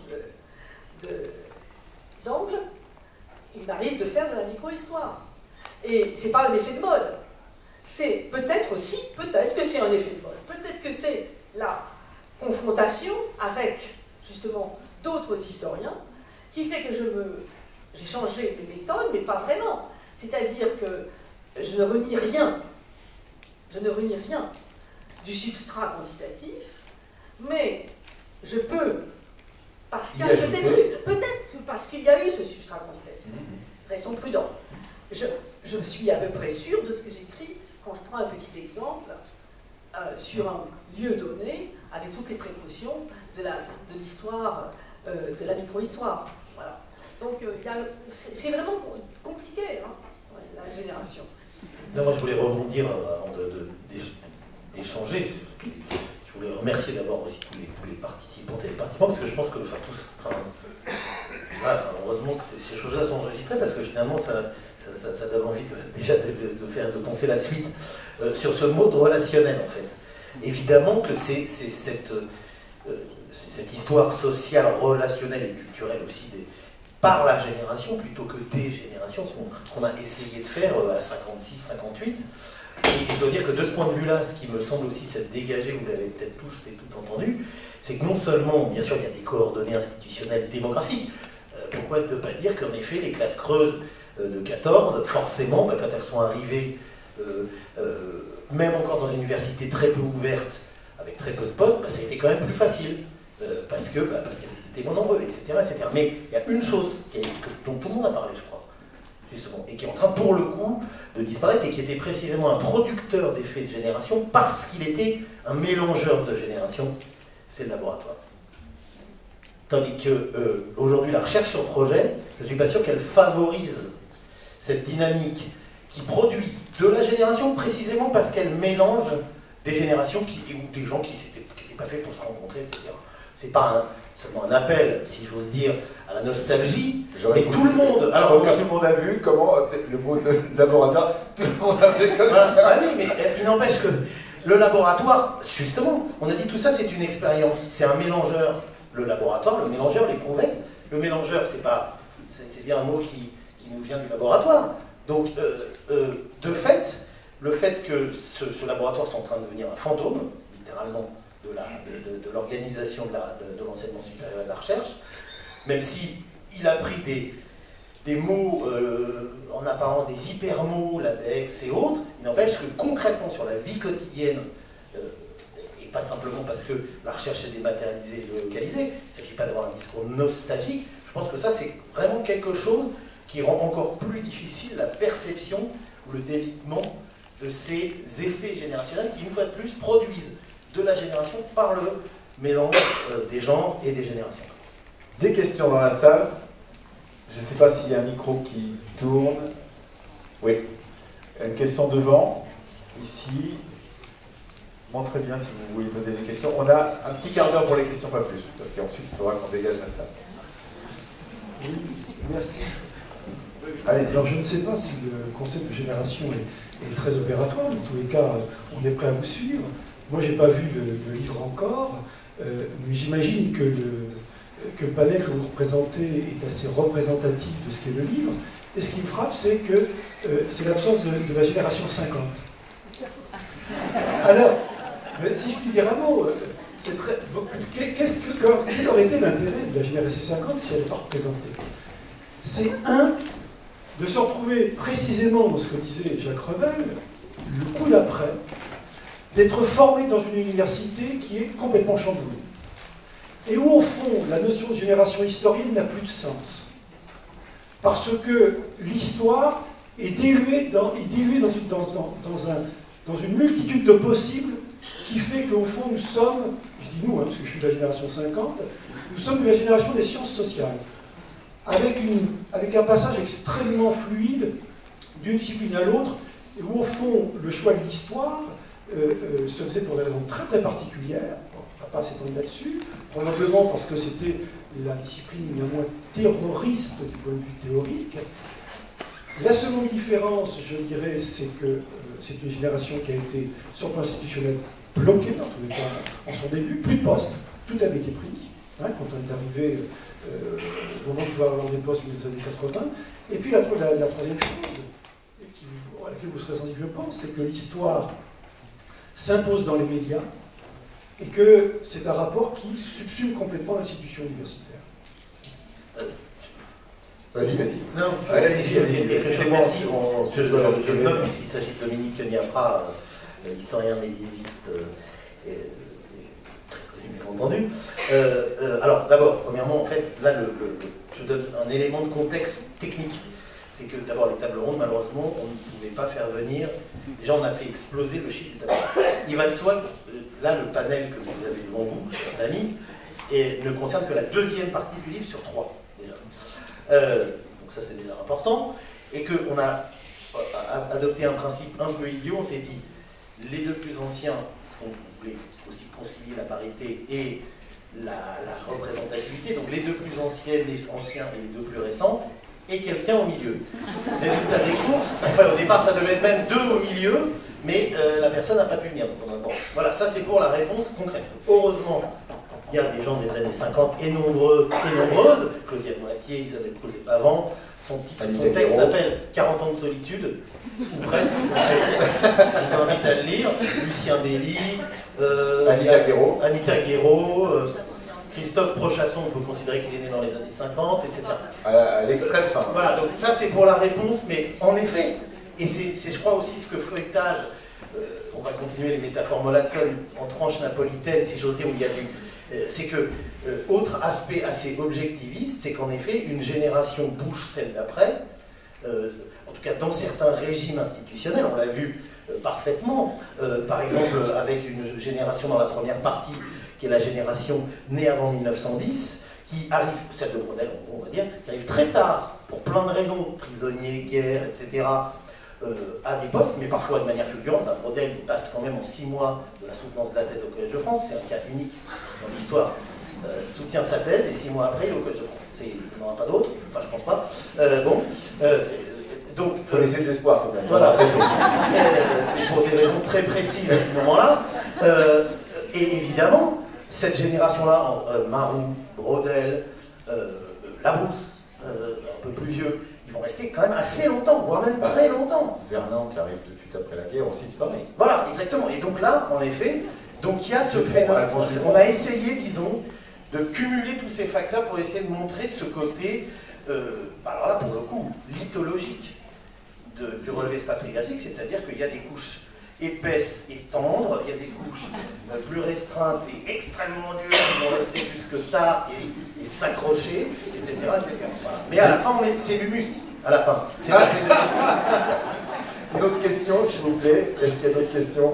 d'angle, il m'arrive de faire de la micro-histoire. Et c'est pas un effet de mode. C'est peut-être aussi, peut-être que c'est un effet de mode. Peut-être que c'est la confrontation avec, justement, d'autres historiens qui fait que je me... j'ai changé mes méthodes, mais pas vraiment. C'est-à-dire que je ne renie rien. Je ne renie rien du substrat quantitatif, mais je peux, parce qu'il y a peut-être eu, peut-être que parce qu'il y a eu ce substrat quantitatif, restons prudents. Je, je suis à peu près sûre de ce que j'écris quand je prends un petit exemple euh, sur un lieu donné, avec toutes les précautions de l'histoire, de, euh, de la micro-histoire. Voilà. Donc euh, c'est vraiment compliqué, hein, la génération. Non, moi je voulais rebondir avant d'échanger. Je voulais remercier d'abord aussi tous les, tous les participantes et les participants, parce que je pense que, enfin, tous, enfin, voilà, enfin, heureusement que ces, ces choses-là sont enregistrées, parce que finalement, ça, ça, ça, ça donne envie de, déjà de, de, de, faire, de penser la suite euh, sur ce mode relationnel, en fait. Évidemment que c'est cette, euh, cette histoire sociale, relationnelle et culturelle aussi des, par la génération, plutôt que des générations, qu'on qu'on a essayé de faire euh, à cinquante-six cinquante-huit. Et je dois dire que de ce point de vue-là, ce qui me semble aussi s'être dégagé, vous l'avez peut-être tous et toutes entendu, c'est que non seulement, bien sûr, il y a des coordonnées institutionnelles démographiques, euh, pourquoi ne pas dire qu'en effet, les classes creuses euh, de quatorze, forcément, bah, quand elles sont arrivées, euh, euh, même encore dans une université très peu ouverte, avec très peu de postes, bah, ça a été quand même plus facile, euh, parce que bah, parce qu'elles étaient moins nombreux, et cetera, et cetera. Mais il y a une chose qui est, que, dont tout le monde a parlé, je crois, justement, et qui est en train, pour le coup, de disparaître, et qui était précisément un producteur d'effets de génération, parce qu'il était un mélangeur de génération, c'est le laboratoire. Tandis que euh, aujourd'hui, la recherche sur projet, je ne suis pas sûr qu'elle favorise cette dynamique qui produit de la génération, précisément parce qu'elle mélange des générations qui, ou des gens qui n'étaient pas faits pour se rencontrer, et cetera. C'est pas un, seulement un appel, si j'ose dire, à la nostalgie, mais tout le monde. Alors, je pense que tout le monde a vu comment le mot de laboratoire, tout le monde a vu comme voilà, ça. Ah oui, mais il n'empêche que le laboratoire, justement, on a dit tout ça, c'est une expérience, c'est un mélangeur. Le laboratoire, le mélangeur, l'éprouvette, le mélangeur, c'est pas, c'est bien un mot qui, qui nous vient du laboratoire. Donc, euh, euh, de fait, le fait que ce, ce laboratoire soit en train de devenir un fantôme, littéralement, de l'organisation de, de, de, de l'enseignement supérieur et de la recherche, même si il a pris des, des mots, euh, en apparence des hypermots, l'index et autres, il n'empêche que concrètement sur la vie quotidienne, euh, et pas simplement parce que la recherche est dématérialisée et localisée, il ne s'agit pas d'avoir un discours nostalgique, je pense que ça c'est vraiment quelque chose qui rend encore plus difficile la perception ou le délitement de ces effets générationnels qui, une fois de plus, produisent de la génération par le mélange euh, des genres et des générations. Des questions dans la salle. Je ne sais pas s'il y a un micro qui tourne. Oui. Une question devant, ici. Montrez bien si vous voulez poser des questions. On a un petit quart d'heure pour les questions, pas plus, parce qu'ensuite il faudra qu'on dégage la salle. Oui, merci. Allez-y. Alors je ne sais pas si le concept de génération est, est très opératoire. Dans tous les cas, on est prêt à vous suivre. Moi, je n'ai pas vu le, le livre encore, euh, mais j'imagine que le, que le panel que vous représentez est assez représentatif de ce qu'est le livre. Et ce qui me frappe, c'est que euh, c'est l'absence de, de la génération cinquante. Alors, mais si je puis dire un mot, euh, c'est très. Qu'est-ce que, quel aurait été l'intérêt de la génération cinquante si elle n'est pas représentée? C'est un, de se retrouver précisément dans ce que disait Jacques Revel, le coup d'après, d'être formé dans une université qui est complètement chamboulée. Et où, au fond, la notion de génération historienne n'a plus de sens. Parce que l'histoire est diluée, dans, est diluée dans, une, dans, dans, dans, un, dans une multitude de possibles qui fait qu'au fond, nous sommes, je dis nous, hein, parce que je suis de la génération cinquante, nous sommes de la génération des sciences sociales. Avec, une, avec un passage extrêmement fluide d'une discipline à l'autre, et où, au fond, le choix de l'histoire Euh, euh, se faisait pour des raisons très très particulières, on ne va pas s'étendre là-dessus, probablement parce que c'était la discipline la moins terroriste du point de vue théorique, La seconde différence, je dirais, c'est que euh, c'est une génération qui a été, sur le plan institutionnel, bloquée, en tous les cas, en son début, plus de postes, tout avait été pris, hein, quand on est arrivé euh, au moment de pouvoir avoir des postes dans les années quatre-vingts. Et puis la, la, la troisième chose, qui, à laquelle vous serez sensible, je pense, c'est que l'histoire s'impose dans les médias et que c'est un rapport qui subsume complètement l'institution universitaire. Vas-y, vas-y. Non, allez-y, allez-y. Merci. Je le note puisqu'il s'agit de Dominique Niapra, historien médiéviste et très connu, bien entendu. Euh, euh, alors, d'abord, premièrement, en fait, là, le, le, je donne un élément de contexte technique. C'est que d'abord, les tables rondes, malheureusement, on ne pouvait pas faire venir. Déjà, on a fait exploser le chiffre des tables rondes. Il va de soi que là, le panel que vous avez devant vous, chers amis, et ne concerne que la deuxième partie du livre sur trois, déjà. Euh, donc ça, c'est déjà important. Et qu'on a adopté un principe un peu idiot. On s'est dit, les deux plus anciens, parce qu'on voulait aussi concilier la parité et la, la représentativité, donc les deux plus anciennes, les anciens et les deux plus récents, et quelqu'un au milieu. Résultat des courses, enfin au départ ça devait être même deux au milieu, mais euh, la personne n'a pas pu venir. Bon, voilà, ça c'est pour la réponse concrète. Heureusement, il y a des gens des années cinquante et nombreux et nombreuses, Claudia Moitié, Isabelle Crozet-Pavant, son, titre, son texte s'appelle quarante ans de solitude, ou presque, je vous invite à le lire, Lucien Belli, euh, Anita Guéraud, Anita Guéraud euh, Christophe Prochasson, on peut considérer qu'il est né dans les années cinquante, et cetera. À l'extrême fin. Voilà, donc ça c'est pour la réponse, mais en effet, et c'est je crois aussi ce que feuilletage, euh, on va continuer les métaphores Mollassol en tranche napolitaine, si j'ose dire, où il y a du... Euh, c'est que, euh, autre aspect assez objectiviste, c'est qu'en effet, une génération bouche celle d'après, euh, en tout cas dans certains régimes institutionnels, on l'a vu euh, parfaitement, euh, par exemple avec une génération dans la première partie, qui est la génération née avant mille neuf cent dix, qui arrive, celle de Brodel, on va dire, qui arrive très tard, pour plein de raisons, prisonniers, guerre, et cetera, euh, à des postes, mais parfois de manière fulgurante. Ben, Brodel il passe quand même en six mois de la soutenance de la thèse au Collège de France, c'est un cas unique dans l'histoire. Euh, il soutient sa thèse et six mois après, il est au Collège de France. Il n'y en aura pas d'autres, enfin je pense pas. Euh, bon, euh, donc... Il faut laisser de l'espoir quand même. Voilà, et, et pour des raisons très précises à ce moment-là. Euh, et évidemment, cette génération-là, euh, Marou, Brodel, euh, Labrousse, euh, un peu plus vieux, ils vont rester quand même assez longtemps, voire même ah, très longtemps. Vernant qui arrive tout de suite après la guerre aussi, c'est pareil. Voilà, exactement. Et donc là, en effet, donc il y a ce phénomène. On a essayé, disons, de cumuler tous ces facteurs pour essayer de montrer ce côté, euh, alors là, pour le coup, lithologique de, du relevé stratigraphique, c'est-à-dire qu'il y a des couches épaisses et tendres, il y a des couches euh, plus restreintes et extrêmement dures qui vont rester jusque tard et, et s'accrocher, et cetera, et cetera. Voilà. Mais à la fin, c'est l'humus, à la fin. Une autre question, s'il vous plaît. Est-ce qu'il y a d'autres questions?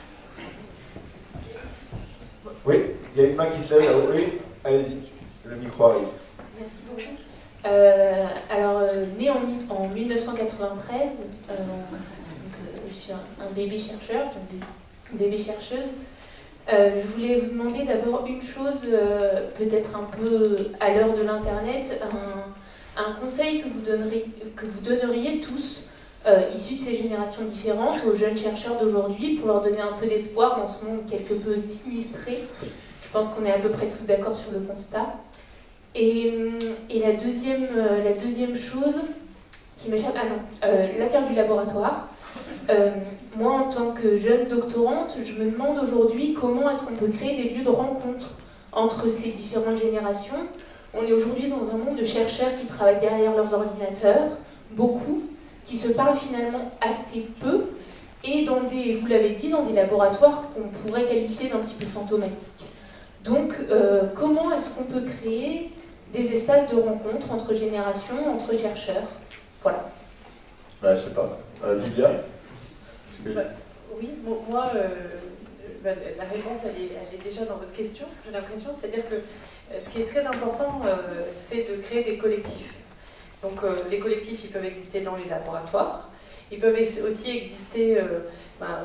Oui, il y a une main qui se lève là-haut. Oui, allez-y, le micro arrive. Merci beaucoup. Euh, alors, euh, né en, en mille neuf cent quatre-vingt-treize, euh, je suis un, un bébé chercheur, une bébé chercheuse. Euh, je voulais vous demander d'abord une chose, euh, peut-être un peu à l'heure de l'Internet, un, un conseil que vous donneriez, que vous donneriez tous, euh, issus de ces générations différentes, aux jeunes chercheurs d'aujourd'hui, pour leur donner un peu d'espoir dans ce monde quelque peu sinistré. Je pense qu'on est à peu près tous d'accord sur le constat. Et, et la, deuxième, euh, la deuxième chose qui m'échappe, ah non, euh, l'affaire du laboratoire. Euh, moi, en tant que jeune doctorante, je me demande aujourd'hui comment est-ce qu'on peut créer des lieux de rencontre entre ces différentes générations. On est aujourd'hui dans un monde de chercheurs qui travaillent derrière leurs ordinateurs, beaucoup, qui se parlent finalement assez peu, et dans des, vous l'avez dit, dans des laboratoires qu'on pourrait qualifier d'un petit peu fantomatiques. Donc, euh, comment est-ce qu'on peut créer des espaces de rencontre entre générations, entre chercheurs? Voilà. Bah, je sais pas. Euh, Lydia? Bah, oui, moi, euh, bah, la réponse, elle est, elle est déjà dans votre question, j'ai l'impression. C'est-à-dire que euh, ce qui est très important, euh, c'est de créer des collectifs. Donc, euh, les collectifs, ils peuvent exister dans les laboratoires. Ils peuvent ex aussi exister euh, bah,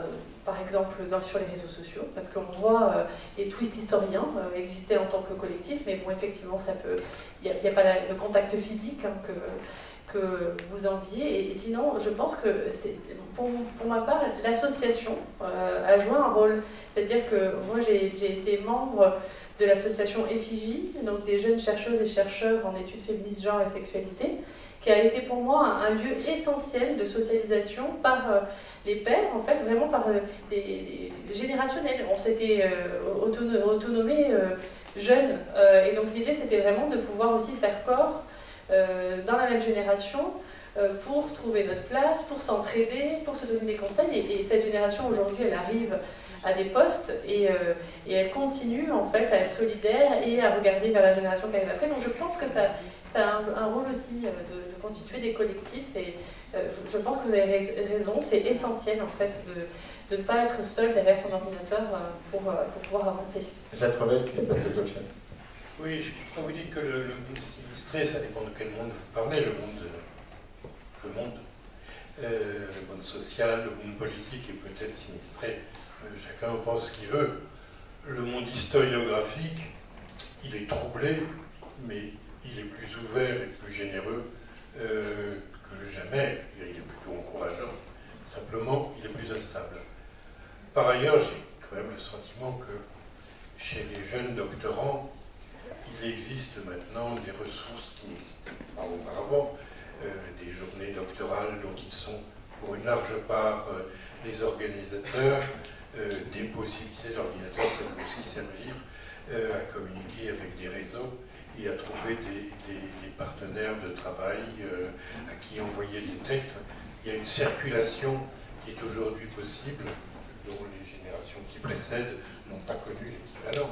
par exemple dans, sur les réseaux sociaux, parce qu'on voit euh, les twists historiens euh, exister en tant que collectif, mais bon, effectivement, ça peut, il n'y a, a pas la, le contact physique hein, que, que vous enviez, et, et sinon, je pense que, pour, pour ma part, l'association euh, a joué un rôle, c'est-à-dire que moi, j'ai été membre de l'association Effigie, donc des jeunes chercheuses et chercheurs en études féministes, genre et sexualité, qui a été pour moi un, un lieu essentiel de socialisation par euh, les pairs, en fait, vraiment par euh, les, les générationnels. On s'était euh, autono autonomés euh, jeunes, euh, et donc l'idée c'était vraiment de pouvoir aussi faire corps euh, dans la même génération euh, pour trouver notre place, pour s'entraider, pour se donner des conseils, et, et cette génération aujourd'hui elle arrive à des postes et, euh, et elle continue en fait à être solidaire et à regarder vers la génération qui arrive après. Donc je pense que ça, ça a un, un rôle aussi de, de constituer des collectifs, et euh, je pense que vous avez raison, c'est essentiel en fait de, de ne pas être seul derrière son ordinateur pour, pour pouvoir avancer. Jacques Revel, qui est passé de blockchain. Oui, quand vous dites que le, le monde sinistré, ça dépend de quel monde vous parlez, le monde, le monde, euh, le monde social, le monde politique est peut-être sinistré. Chacun pense ce qu'il veut. Le monde historiographique, il est troublé, mais il est plus ouvert et plus généreux euh, que jamais. Il est plutôt encourageant. Simplement, il est plus instable. Par ailleurs, j'ai quand même le sentiment que chez les jeunes doctorants, il existe maintenant des ressources qui n'existaient pas auparavant, euh, des journées doctorales dont ils sont pour une large part euh, les organisateurs. Euh, des possibilités d'ordinateur, ça peut aussi servir euh, à communiquer avec des réseaux et à trouver des, des, des partenaires de travail euh, à qui envoyer des textes. Il y a une circulation qui est aujourd'hui possible, dont les générations qui précèdent n'ont pas connu l'équivalent.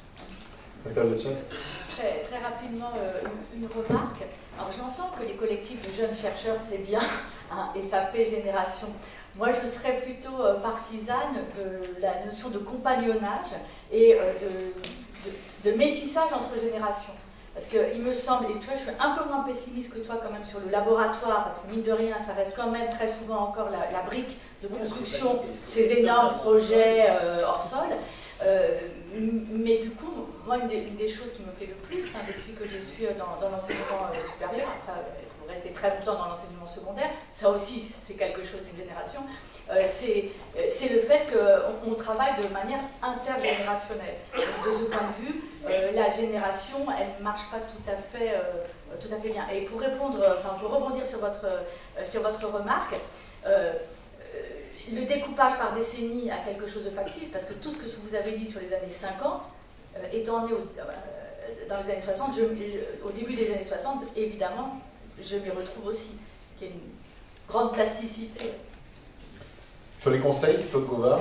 Très, très rapidement, euh, une, une remarque. Alors j'entends que les collectifs de jeunes chercheurs, c'est bien, hein, et ça fait génération. Moi, je serais plutôt euh, partisane de la notion de compagnonnage et euh, de, de, de métissage entre générations. Parce qu'il me semble, et toi, je suis un peu moins pessimiste que toi quand même sur le laboratoire, parce que mine de rien, ça reste quand même très souvent encore la, la brique de construction, ces énormes projets euh, hors sol. Euh, mais du coup, moi, une des, une des choses qui me plaît le plus, hein, depuis que je suis dans, dans l'enseignement euh, supérieur, après, il faut rester très longtemps dans l'enseignement secondaire, ça aussi, c'est quelque chose d'une génération, euh, c'est euh, le fait qu'on on travaille de manière intergénérationnelle. Donc, de ce point de vue, euh, la génération, elle ne marche pas tout à fait, euh, tout à fait bien. Et pour répondre, enfin, pour rebondir sur votre, euh, sur votre remarque, euh, le découpage par décennie a quelque chose de factice, parce que tout ce que vous avez dit sur les années cinquante, euh, étant né au, euh, dans les années soixante, je, je, au début des années soixante, évidemment, je m'y retrouve aussi, qu'il y a une grande plasticité. Sur les conseils, Claude Gauvard.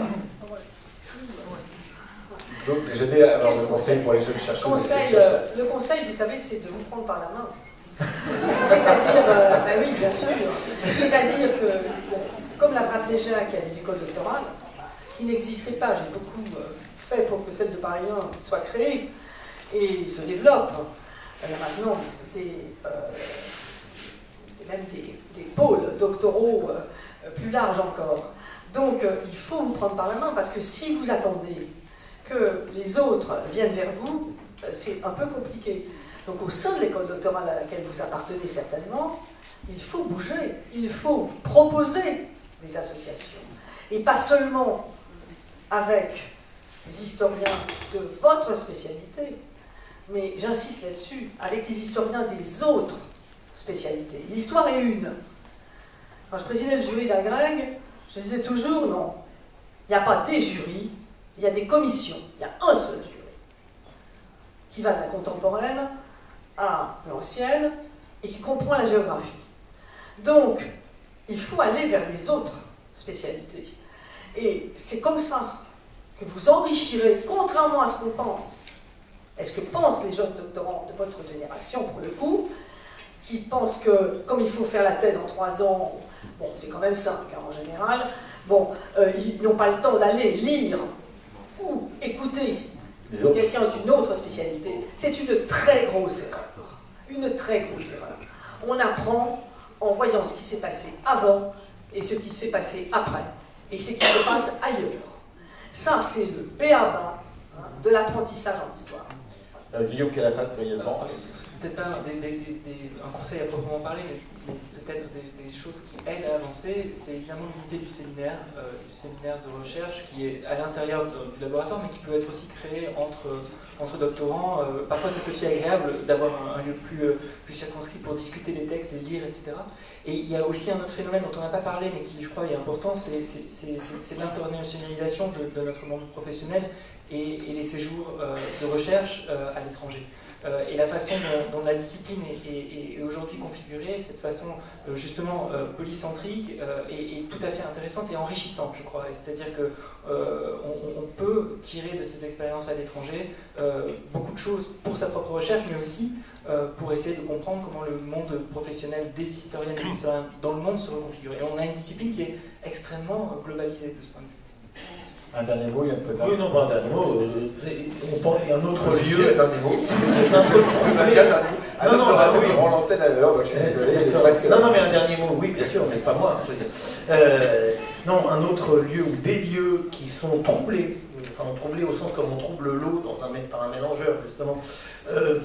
Donc, j'ai dit alors le conseil pour les jeunes chercheurs. Conseil, euh, le conseil, vous savez, c'est de vous prendre par la main. C'est-à-dire, euh, ben oui, bien sûr, c'est-à-dire que, bon, comme l'a rappelé Jacques, il y a des écoles doctorales qui n'existaient pas. J'ai beaucoup euh, fait pour que celle de Paris un soit créée et se développe. Il y a maintenant des, euh, même des, des pôles doctoraux euh, plus larges encore. Donc, euh, il faut vous prendre par la main, parce que si vous attendez que les autres viennent vers vous, euh, c'est un peu compliqué. Donc, au sein de l'école doctorale à laquelle vous appartenez certainement, il faut bouger, il faut proposer des associations. Et pas seulement avec les historiens de votre spécialité, mais j'insiste là-dessus, avec les historiens des autres spécialités. L'histoire est une. Quand je présidais le jury d'Agreg, je disais toujours, non, il n'y a pas des jurys, il y a des commissions, il y a un seul jury, qui va de la contemporaine à l'ancienne, et qui comprend la géographie. Donc, il faut aller vers les autres spécialités. Et c'est comme ça que vous enrichirez, contrairement à ce qu'on pense. Est-ce que pensent les jeunes doctorants de votre génération, pour le coup, qui pensent que, comme il faut faire la thèse en trois ans, bon, c'est quand même cinq hein, en général, bon, euh, ils n'ont pas le temps d'aller lire ou écouter quelqu'un d'une autre spécialité. C'est une très grosse erreur. Une très grosse erreur. On apprend en voyant ce qui s'est passé avant et ce qui s'est passé après. et ce qui se passe ailleurs. Ça, c'est le B A B A hein, de l'apprentissage en histoire. Euh, Guillaume Calafat, brièvement. Peut-être pas des, des, des, des, un conseil à proprement parler, mais, mais peut-être des, des choses qui aident à avancer. C'est évidemment l'unité du séminaire, euh, du séminaire de recherche qui est à l'intérieur du laboratoire, mais qui peut être aussi créé entre, entre doctorants. Euh, parfois, c'est aussi agréable d'avoir un, un lieu plus, euh, plus circonscrit pour discuter des textes, les lire, et cetera. Et il y a aussi un autre phénomène dont on n'a pas parlé, mais qui, je crois, est important, c'est l'internationalisation de, de notre monde professionnel et, et les séjours euh, de recherche euh, à l'étranger. Euh, et la façon dont, dont la discipline est, est, est aujourd'hui configurée, cette façon euh, justement euh, polycentrique, euh, est, est tout à fait intéressante et enrichissante, je crois. C'est-à-dire qu'on euh, on peut tirer de ces expériences à l'étranger euh, beaucoup de choses pour sa propre recherche, mais aussi euh, pour essayer de comprendre comment le monde professionnel des historiennes et des historiens dans le monde se reconfigure. Et on a une discipline qui est extrêmement globalisée de ce point de vue. Un dernier mot, il y a peut-être. Oui, non, pas un dernier mot. Euh, on pense qu'il y a un autre Aussi, lieu. un dernier mot. Un peu troublé. Ah non, non, bah oui, on rend l'antenne à l'heure, donc je suis désolé. Non, non, mais un dernier mot, oui, bien sûr, mais pas moi. Je veux dire. Euh, non, un autre lieu ou des lieux qui sont troublés, enfin troublés au sens comme on trouble l'eau dans un, par un mélangeur, justement, euh,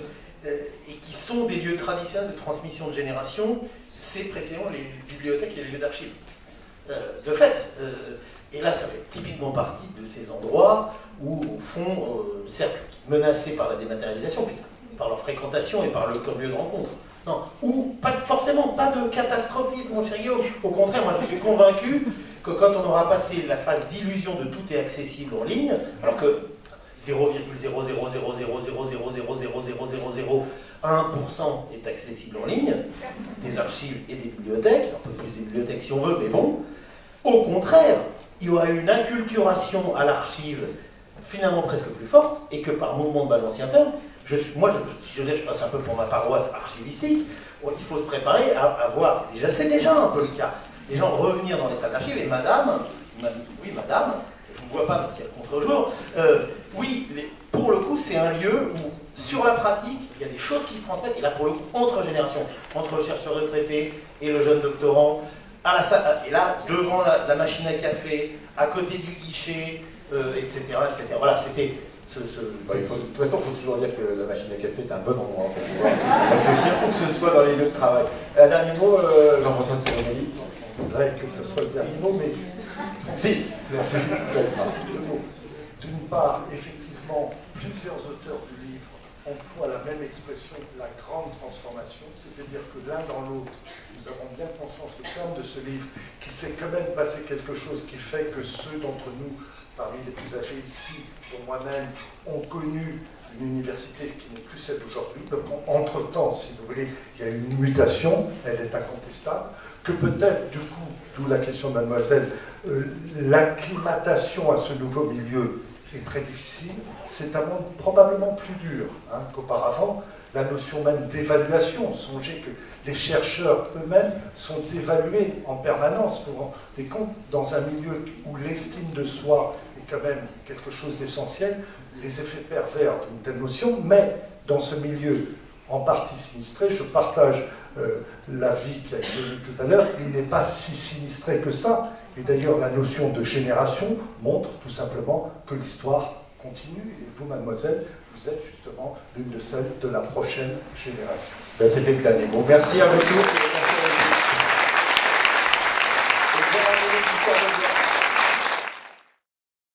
et qui sont des lieux traditionnels de transmission de génération, c'est précisément les bibliothèques et les lieux d'archives. Euh, de fait. Euh, Et là, ça fait typiquement partie de ces endroits où, au fond, euh, certes menacés par la dématérialisation, puisque par leur fréquentation et par le comme lieu de rencontre. Non, ou pas de, forcément pas de catastrophisme, mon cher Guillaume. Au contraire, moi je suis convaincu que quand on aura passé la phase d'illusion de tout est accessible en ligne, alors que zéro virgule zéro zéro zéro zéro zéro zéro zéro zéro zéro zéro zéro un pour cent est accessible en ligne, des archives et des bibliothèques, un peu plus des bibliothèques si on veut, mais bon, au contraire, il y aura une acculturation à l'archive finalement presque plus forte, et que par mouvement de balance interne, je suis, moi, je, je, je, je passe un peu pour ma paroisse archivistique, il faut se préparer à, à voir, déjà c'est déjà un peu le cas, les gens revenir dans les salles d'archives, et madame, oui madame, je ne vois pas parce qu'il y a le contre-jour, euh, oui, les, pour le coup c'est un lieu où, sur la pratique, il y a des choses qui se transmettent, et là pour le coup, entre générations, entre le chercheur retraité et le jeune doctorant, à la salle, et là, devant la, la machine à café, à côté du guichet, euh, et cetera, et cetera. Voilà, c'était ce... ce... Bon, il faut, de toute façon, il faut toujours dire que la machine à café est un bon endroit pour pouvoir réfléchir, où que ce soit dans les lieux de travail. Un dernier mot, euh, Jean-François Stéphanie. Je voudrais que ce soit le dernier mot, mais... Si, c'est ça. Deux mots. D'une part, effectivement, plusieurs auteurs du livre emploient la même expression, la grande transformation, c'est-à-dire que l'un dans l'autre, nous avons bien conscience au terme de ce livre qu'il s'est quand même passé quelque chose qui fait que ceux d'entre nous, parmi les plus âgés ici, dont moi-même, ont connu une université qui n'est plus celle d'aujourd'hui. Donc, entre-temps, si vous voulez, il y a une mutation, elle est incontestable, que peut-être, du coup, d'où la question de mademoiselle, euh, l'acclimatation à ce nouveau milieu est très difficile. C'est un monde probablement plus dur hein, qu'auparavant. La notion même d'évaluation, songez que les chercheurs eux-mêmes sont évalués en permanence. Vous vous rendez compte, dans un milieu où l'estime de soi est quand même quelque chose d'essentiel, les effets pervers d'une telle notion, mais dans ce milieu en partie sinistré, je partage euh, l'avis qui a été donné tout à l'heure, il n'est pas si sinistré que ça. Et d'ailleurs, la notion de génération montre tout simplement que l'histoire continue. Et vous, mademoiselle, vous êtes justement l'une de celles de la prochaine génération. Ben, c'était le dernier mot. Merci à vous tous.